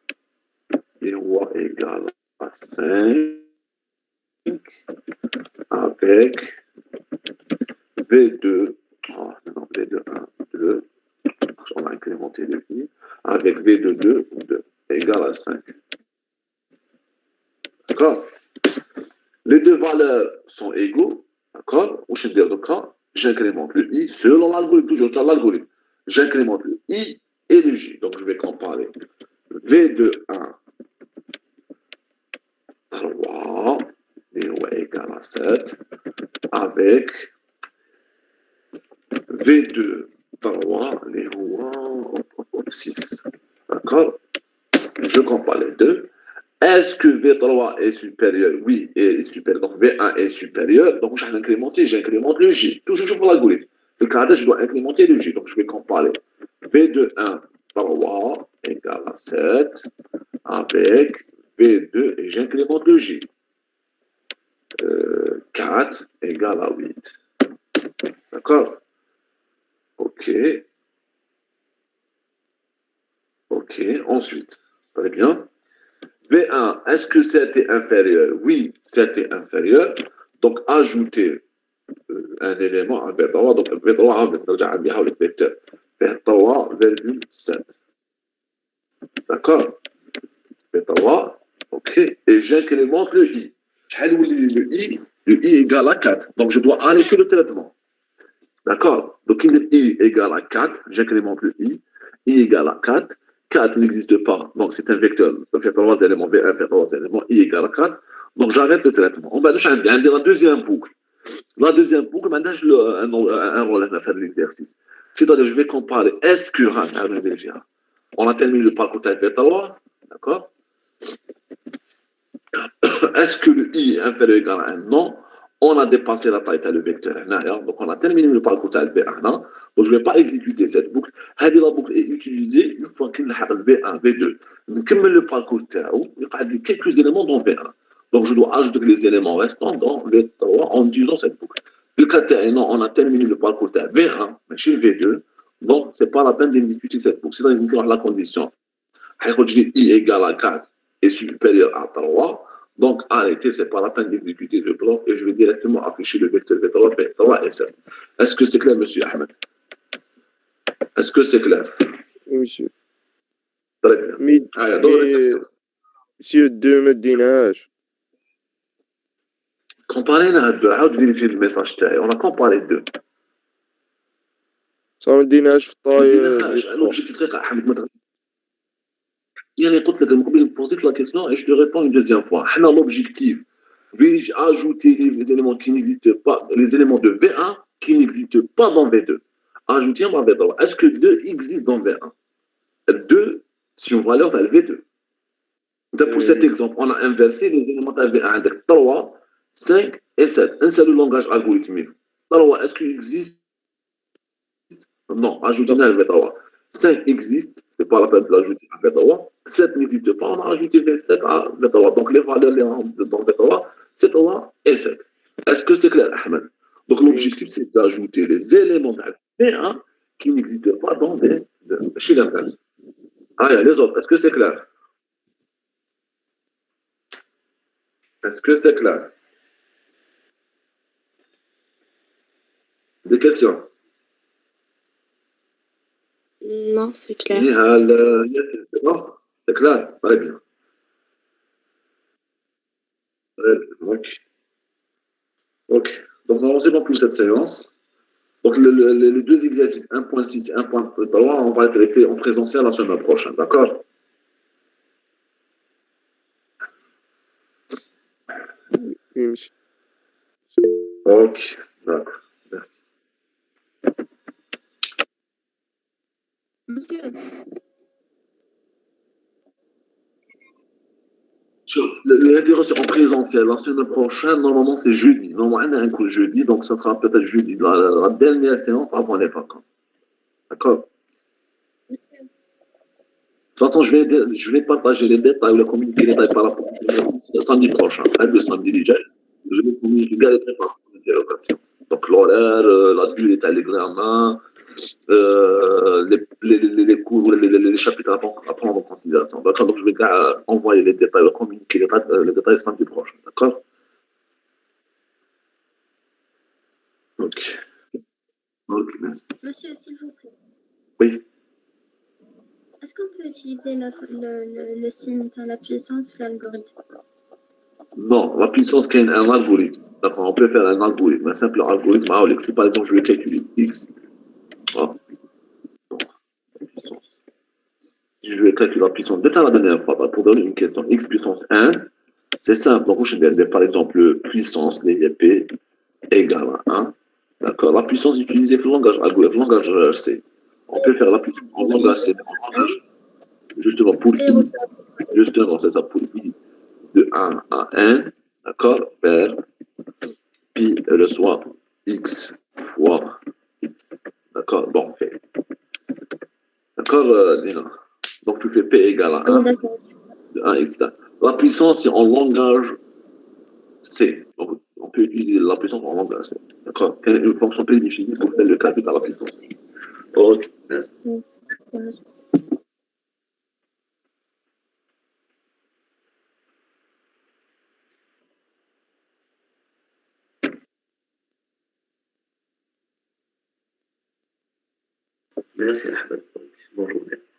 est égal à cinq avec V deux, oh, non, V deux, un, deux, on va incrémenter le I, avec V deux, deux, deux, égal à cinq. D'accord? Les deux valeurs sont égaux, d'accord? Ou je veux dire, j'incrémente le I selon l'algorithme, toujours dans l'algorithme. J'incrémente le I et le J. Donc, je vais comparer V deux, un, trois, et ouais, égal à sept, avec V deux, trois, les six. D'accord? Je compare les deux. Est-ce que V trois est supérieur? Oui, est supérieur. Donc V un est supérieur. Donc je vais incrémenter, j'incrémente le J. Toujours je fais l'algorithme. Le cas je dois incrémenter le J. Donc je vais comparer V deux, un, trois égale à sept avec V deux et j'incrémente le J. Euh, quatre égale à huit. D'accord? Ok. Ok. Ensuite, très bien. V un, est-ce que sept est inférieur? Oui, sept est inférieur. Donc, ajouter euh, un élément à V trois. Donc, V trois, on va dire le vecteur V trois virgule sept. D'accord? V trois, ok. Et j'incrémente le I. Le I, le I égale à quatre. Donc, je dois arrêter le traitement. D'accord? Donc, le I égale à quatre. J'incrémente le I. I égale à quatre. quatre n'existe pas, donc c'est un vecteur. Donc il y a trois éléments, V un fait trois éléments, I égale à quatre. Donc j'arrête le traitement. On va dire la deuxième boucle. La deuxième boucle, maintenant j'ai un, un rôle à faire de l'exercice. C'est-à-dire, je vais comparer, est-ce que, on a terminé le parcours type V trois, d'accord? Est-ce que le I est inférieur ou égal à un? Non. On a dépassé la taille le vecteur. Donc, on a terminé le parcours type V un. Donc, je ne vais pas exécuter cette boucle. La boucle est utilisée une fois qu'il y a le V un, V deux. Comme le parcours, il y a quelques éléments dans V un. Donc, je dois ajouter les éléments restants dans V trois en utilisant cette boucle. Le cas non, on a terminé le parcours V un, mais chez V deux. Donc, ce n'est pas la peine d'exécuter cette boucle. C'est dans la condition. I égale à quatre est supérieur à trois. Donc, arrêtez, ce n'est pas la peine d'exécuter le bloc et je vais directement afficher le vecteur V trois, V trois et sept. Est-ce que c'est clair, monsieur Ahmed? Est-ce que c'est clair? Oui, monsieur. Très bien. Mais, Allez, donc, mais monsieur, deux me dînage. Comparez les deux, à vérifier le message. On a comparé deux. Ça me dînage, l'objectif très Ahmed. يعني قلت لك قبل posez la question et je te réponds une deuxième fois. L'objectif, ajouter les éléments qui n'existent pas, les éléments de V un qui n'existent pas dans V deux. Ajouter dans V trois. Est-ce que deux existe dans V un? deux, c'est une valeur dans le V deux. Donc pour cet exemple, on a inversé les éléments de V un avec trois, cinq et sept. Un seul langage algorithmique. trois, est-ce qu'il existe? Non, ajouter dans le V trois. cinq existe, ce n'est pas la peine de l'ajouter à V trois. sept n'existe pas, on a ajouté V sept à V trois. Donc les valeurs dans V trois, c'est trois et sept. Est-ce que c'est clair, Ahmed? Donc l'objectif, c'est d'ajouter les éléments de V un qui n'existent pas dans V deux, chez l'inverse. Ah, les autres, est-ce que c'est clair? Est-ce que c'est clair? Des questions? Non, c'est clair. C'est bon? C'est clair? Très bien. Très bien. Ok. Ok. Donc, c'est bon pour cette séance. Donc, le, le, les deux exercices, un point six et un point trois, on va les traiter en présentiel la semaine prochaine. D'accord? Oui, monsieur. Ok, d'accord, merci. Monsieur, L'intégration en présentiel, la semaine prochaine, normalement c'est jeudi. Normalement, on a un cours jeudi, donc ça sera peut-être jeudi, la, la, la dernière séance avant les vacances. D'accord? De toute façon, je vais, je vais partager les détails, le communiquer les détails par rapport au samedi prochain. Le samedi déjà, je vais communiquer les préparations d'interrogation. Donc l'horaire, la durée de l'examen, euh, les, les, les, les cours, les, les, les chapitres à, à prendre en considération. D'accord? Donc je vais euh, envoyer les détails, communiquer les, les détails samedi prochain. D'accord? Ok. Ok, merci. monsieur, s'il vous plaît. Oui. Est-ce qu'on peut utiliser le, le, le, le signe de la puissance de l'algorithme? Non, la puissance c'est un algorithme. D'accord, on peut faire un algorithme, un simple algorithme. Ah, si par exemple je vais calculer x, voilà. Donc, la puissance. Si je vais calculer la puissance, dès la dernière fois, pour donner une question, x puissance un, c'est simple. Donc, je vais par exemple puissance, les P égale à un. D'accord, la puissance utilisée pour le langage algorithme, le langage C. On peut faire la puissance en langage C, en langage, justement pour i, justement, c'est ça, pour i de un à un, d'accord, faire pi le soit x fois x. D'accord, bon, fait. D'accord, euh, Lina. Donc tu fais p égale à un, de un, et cetera. La puissance, c'est en langage C. Donc on peut utiliser la puissance en langage C. D'accord, une fonction prédéfinie pour faire le calcul à la puissance. Ok, merci. Merci, Ahmed. Bonjour.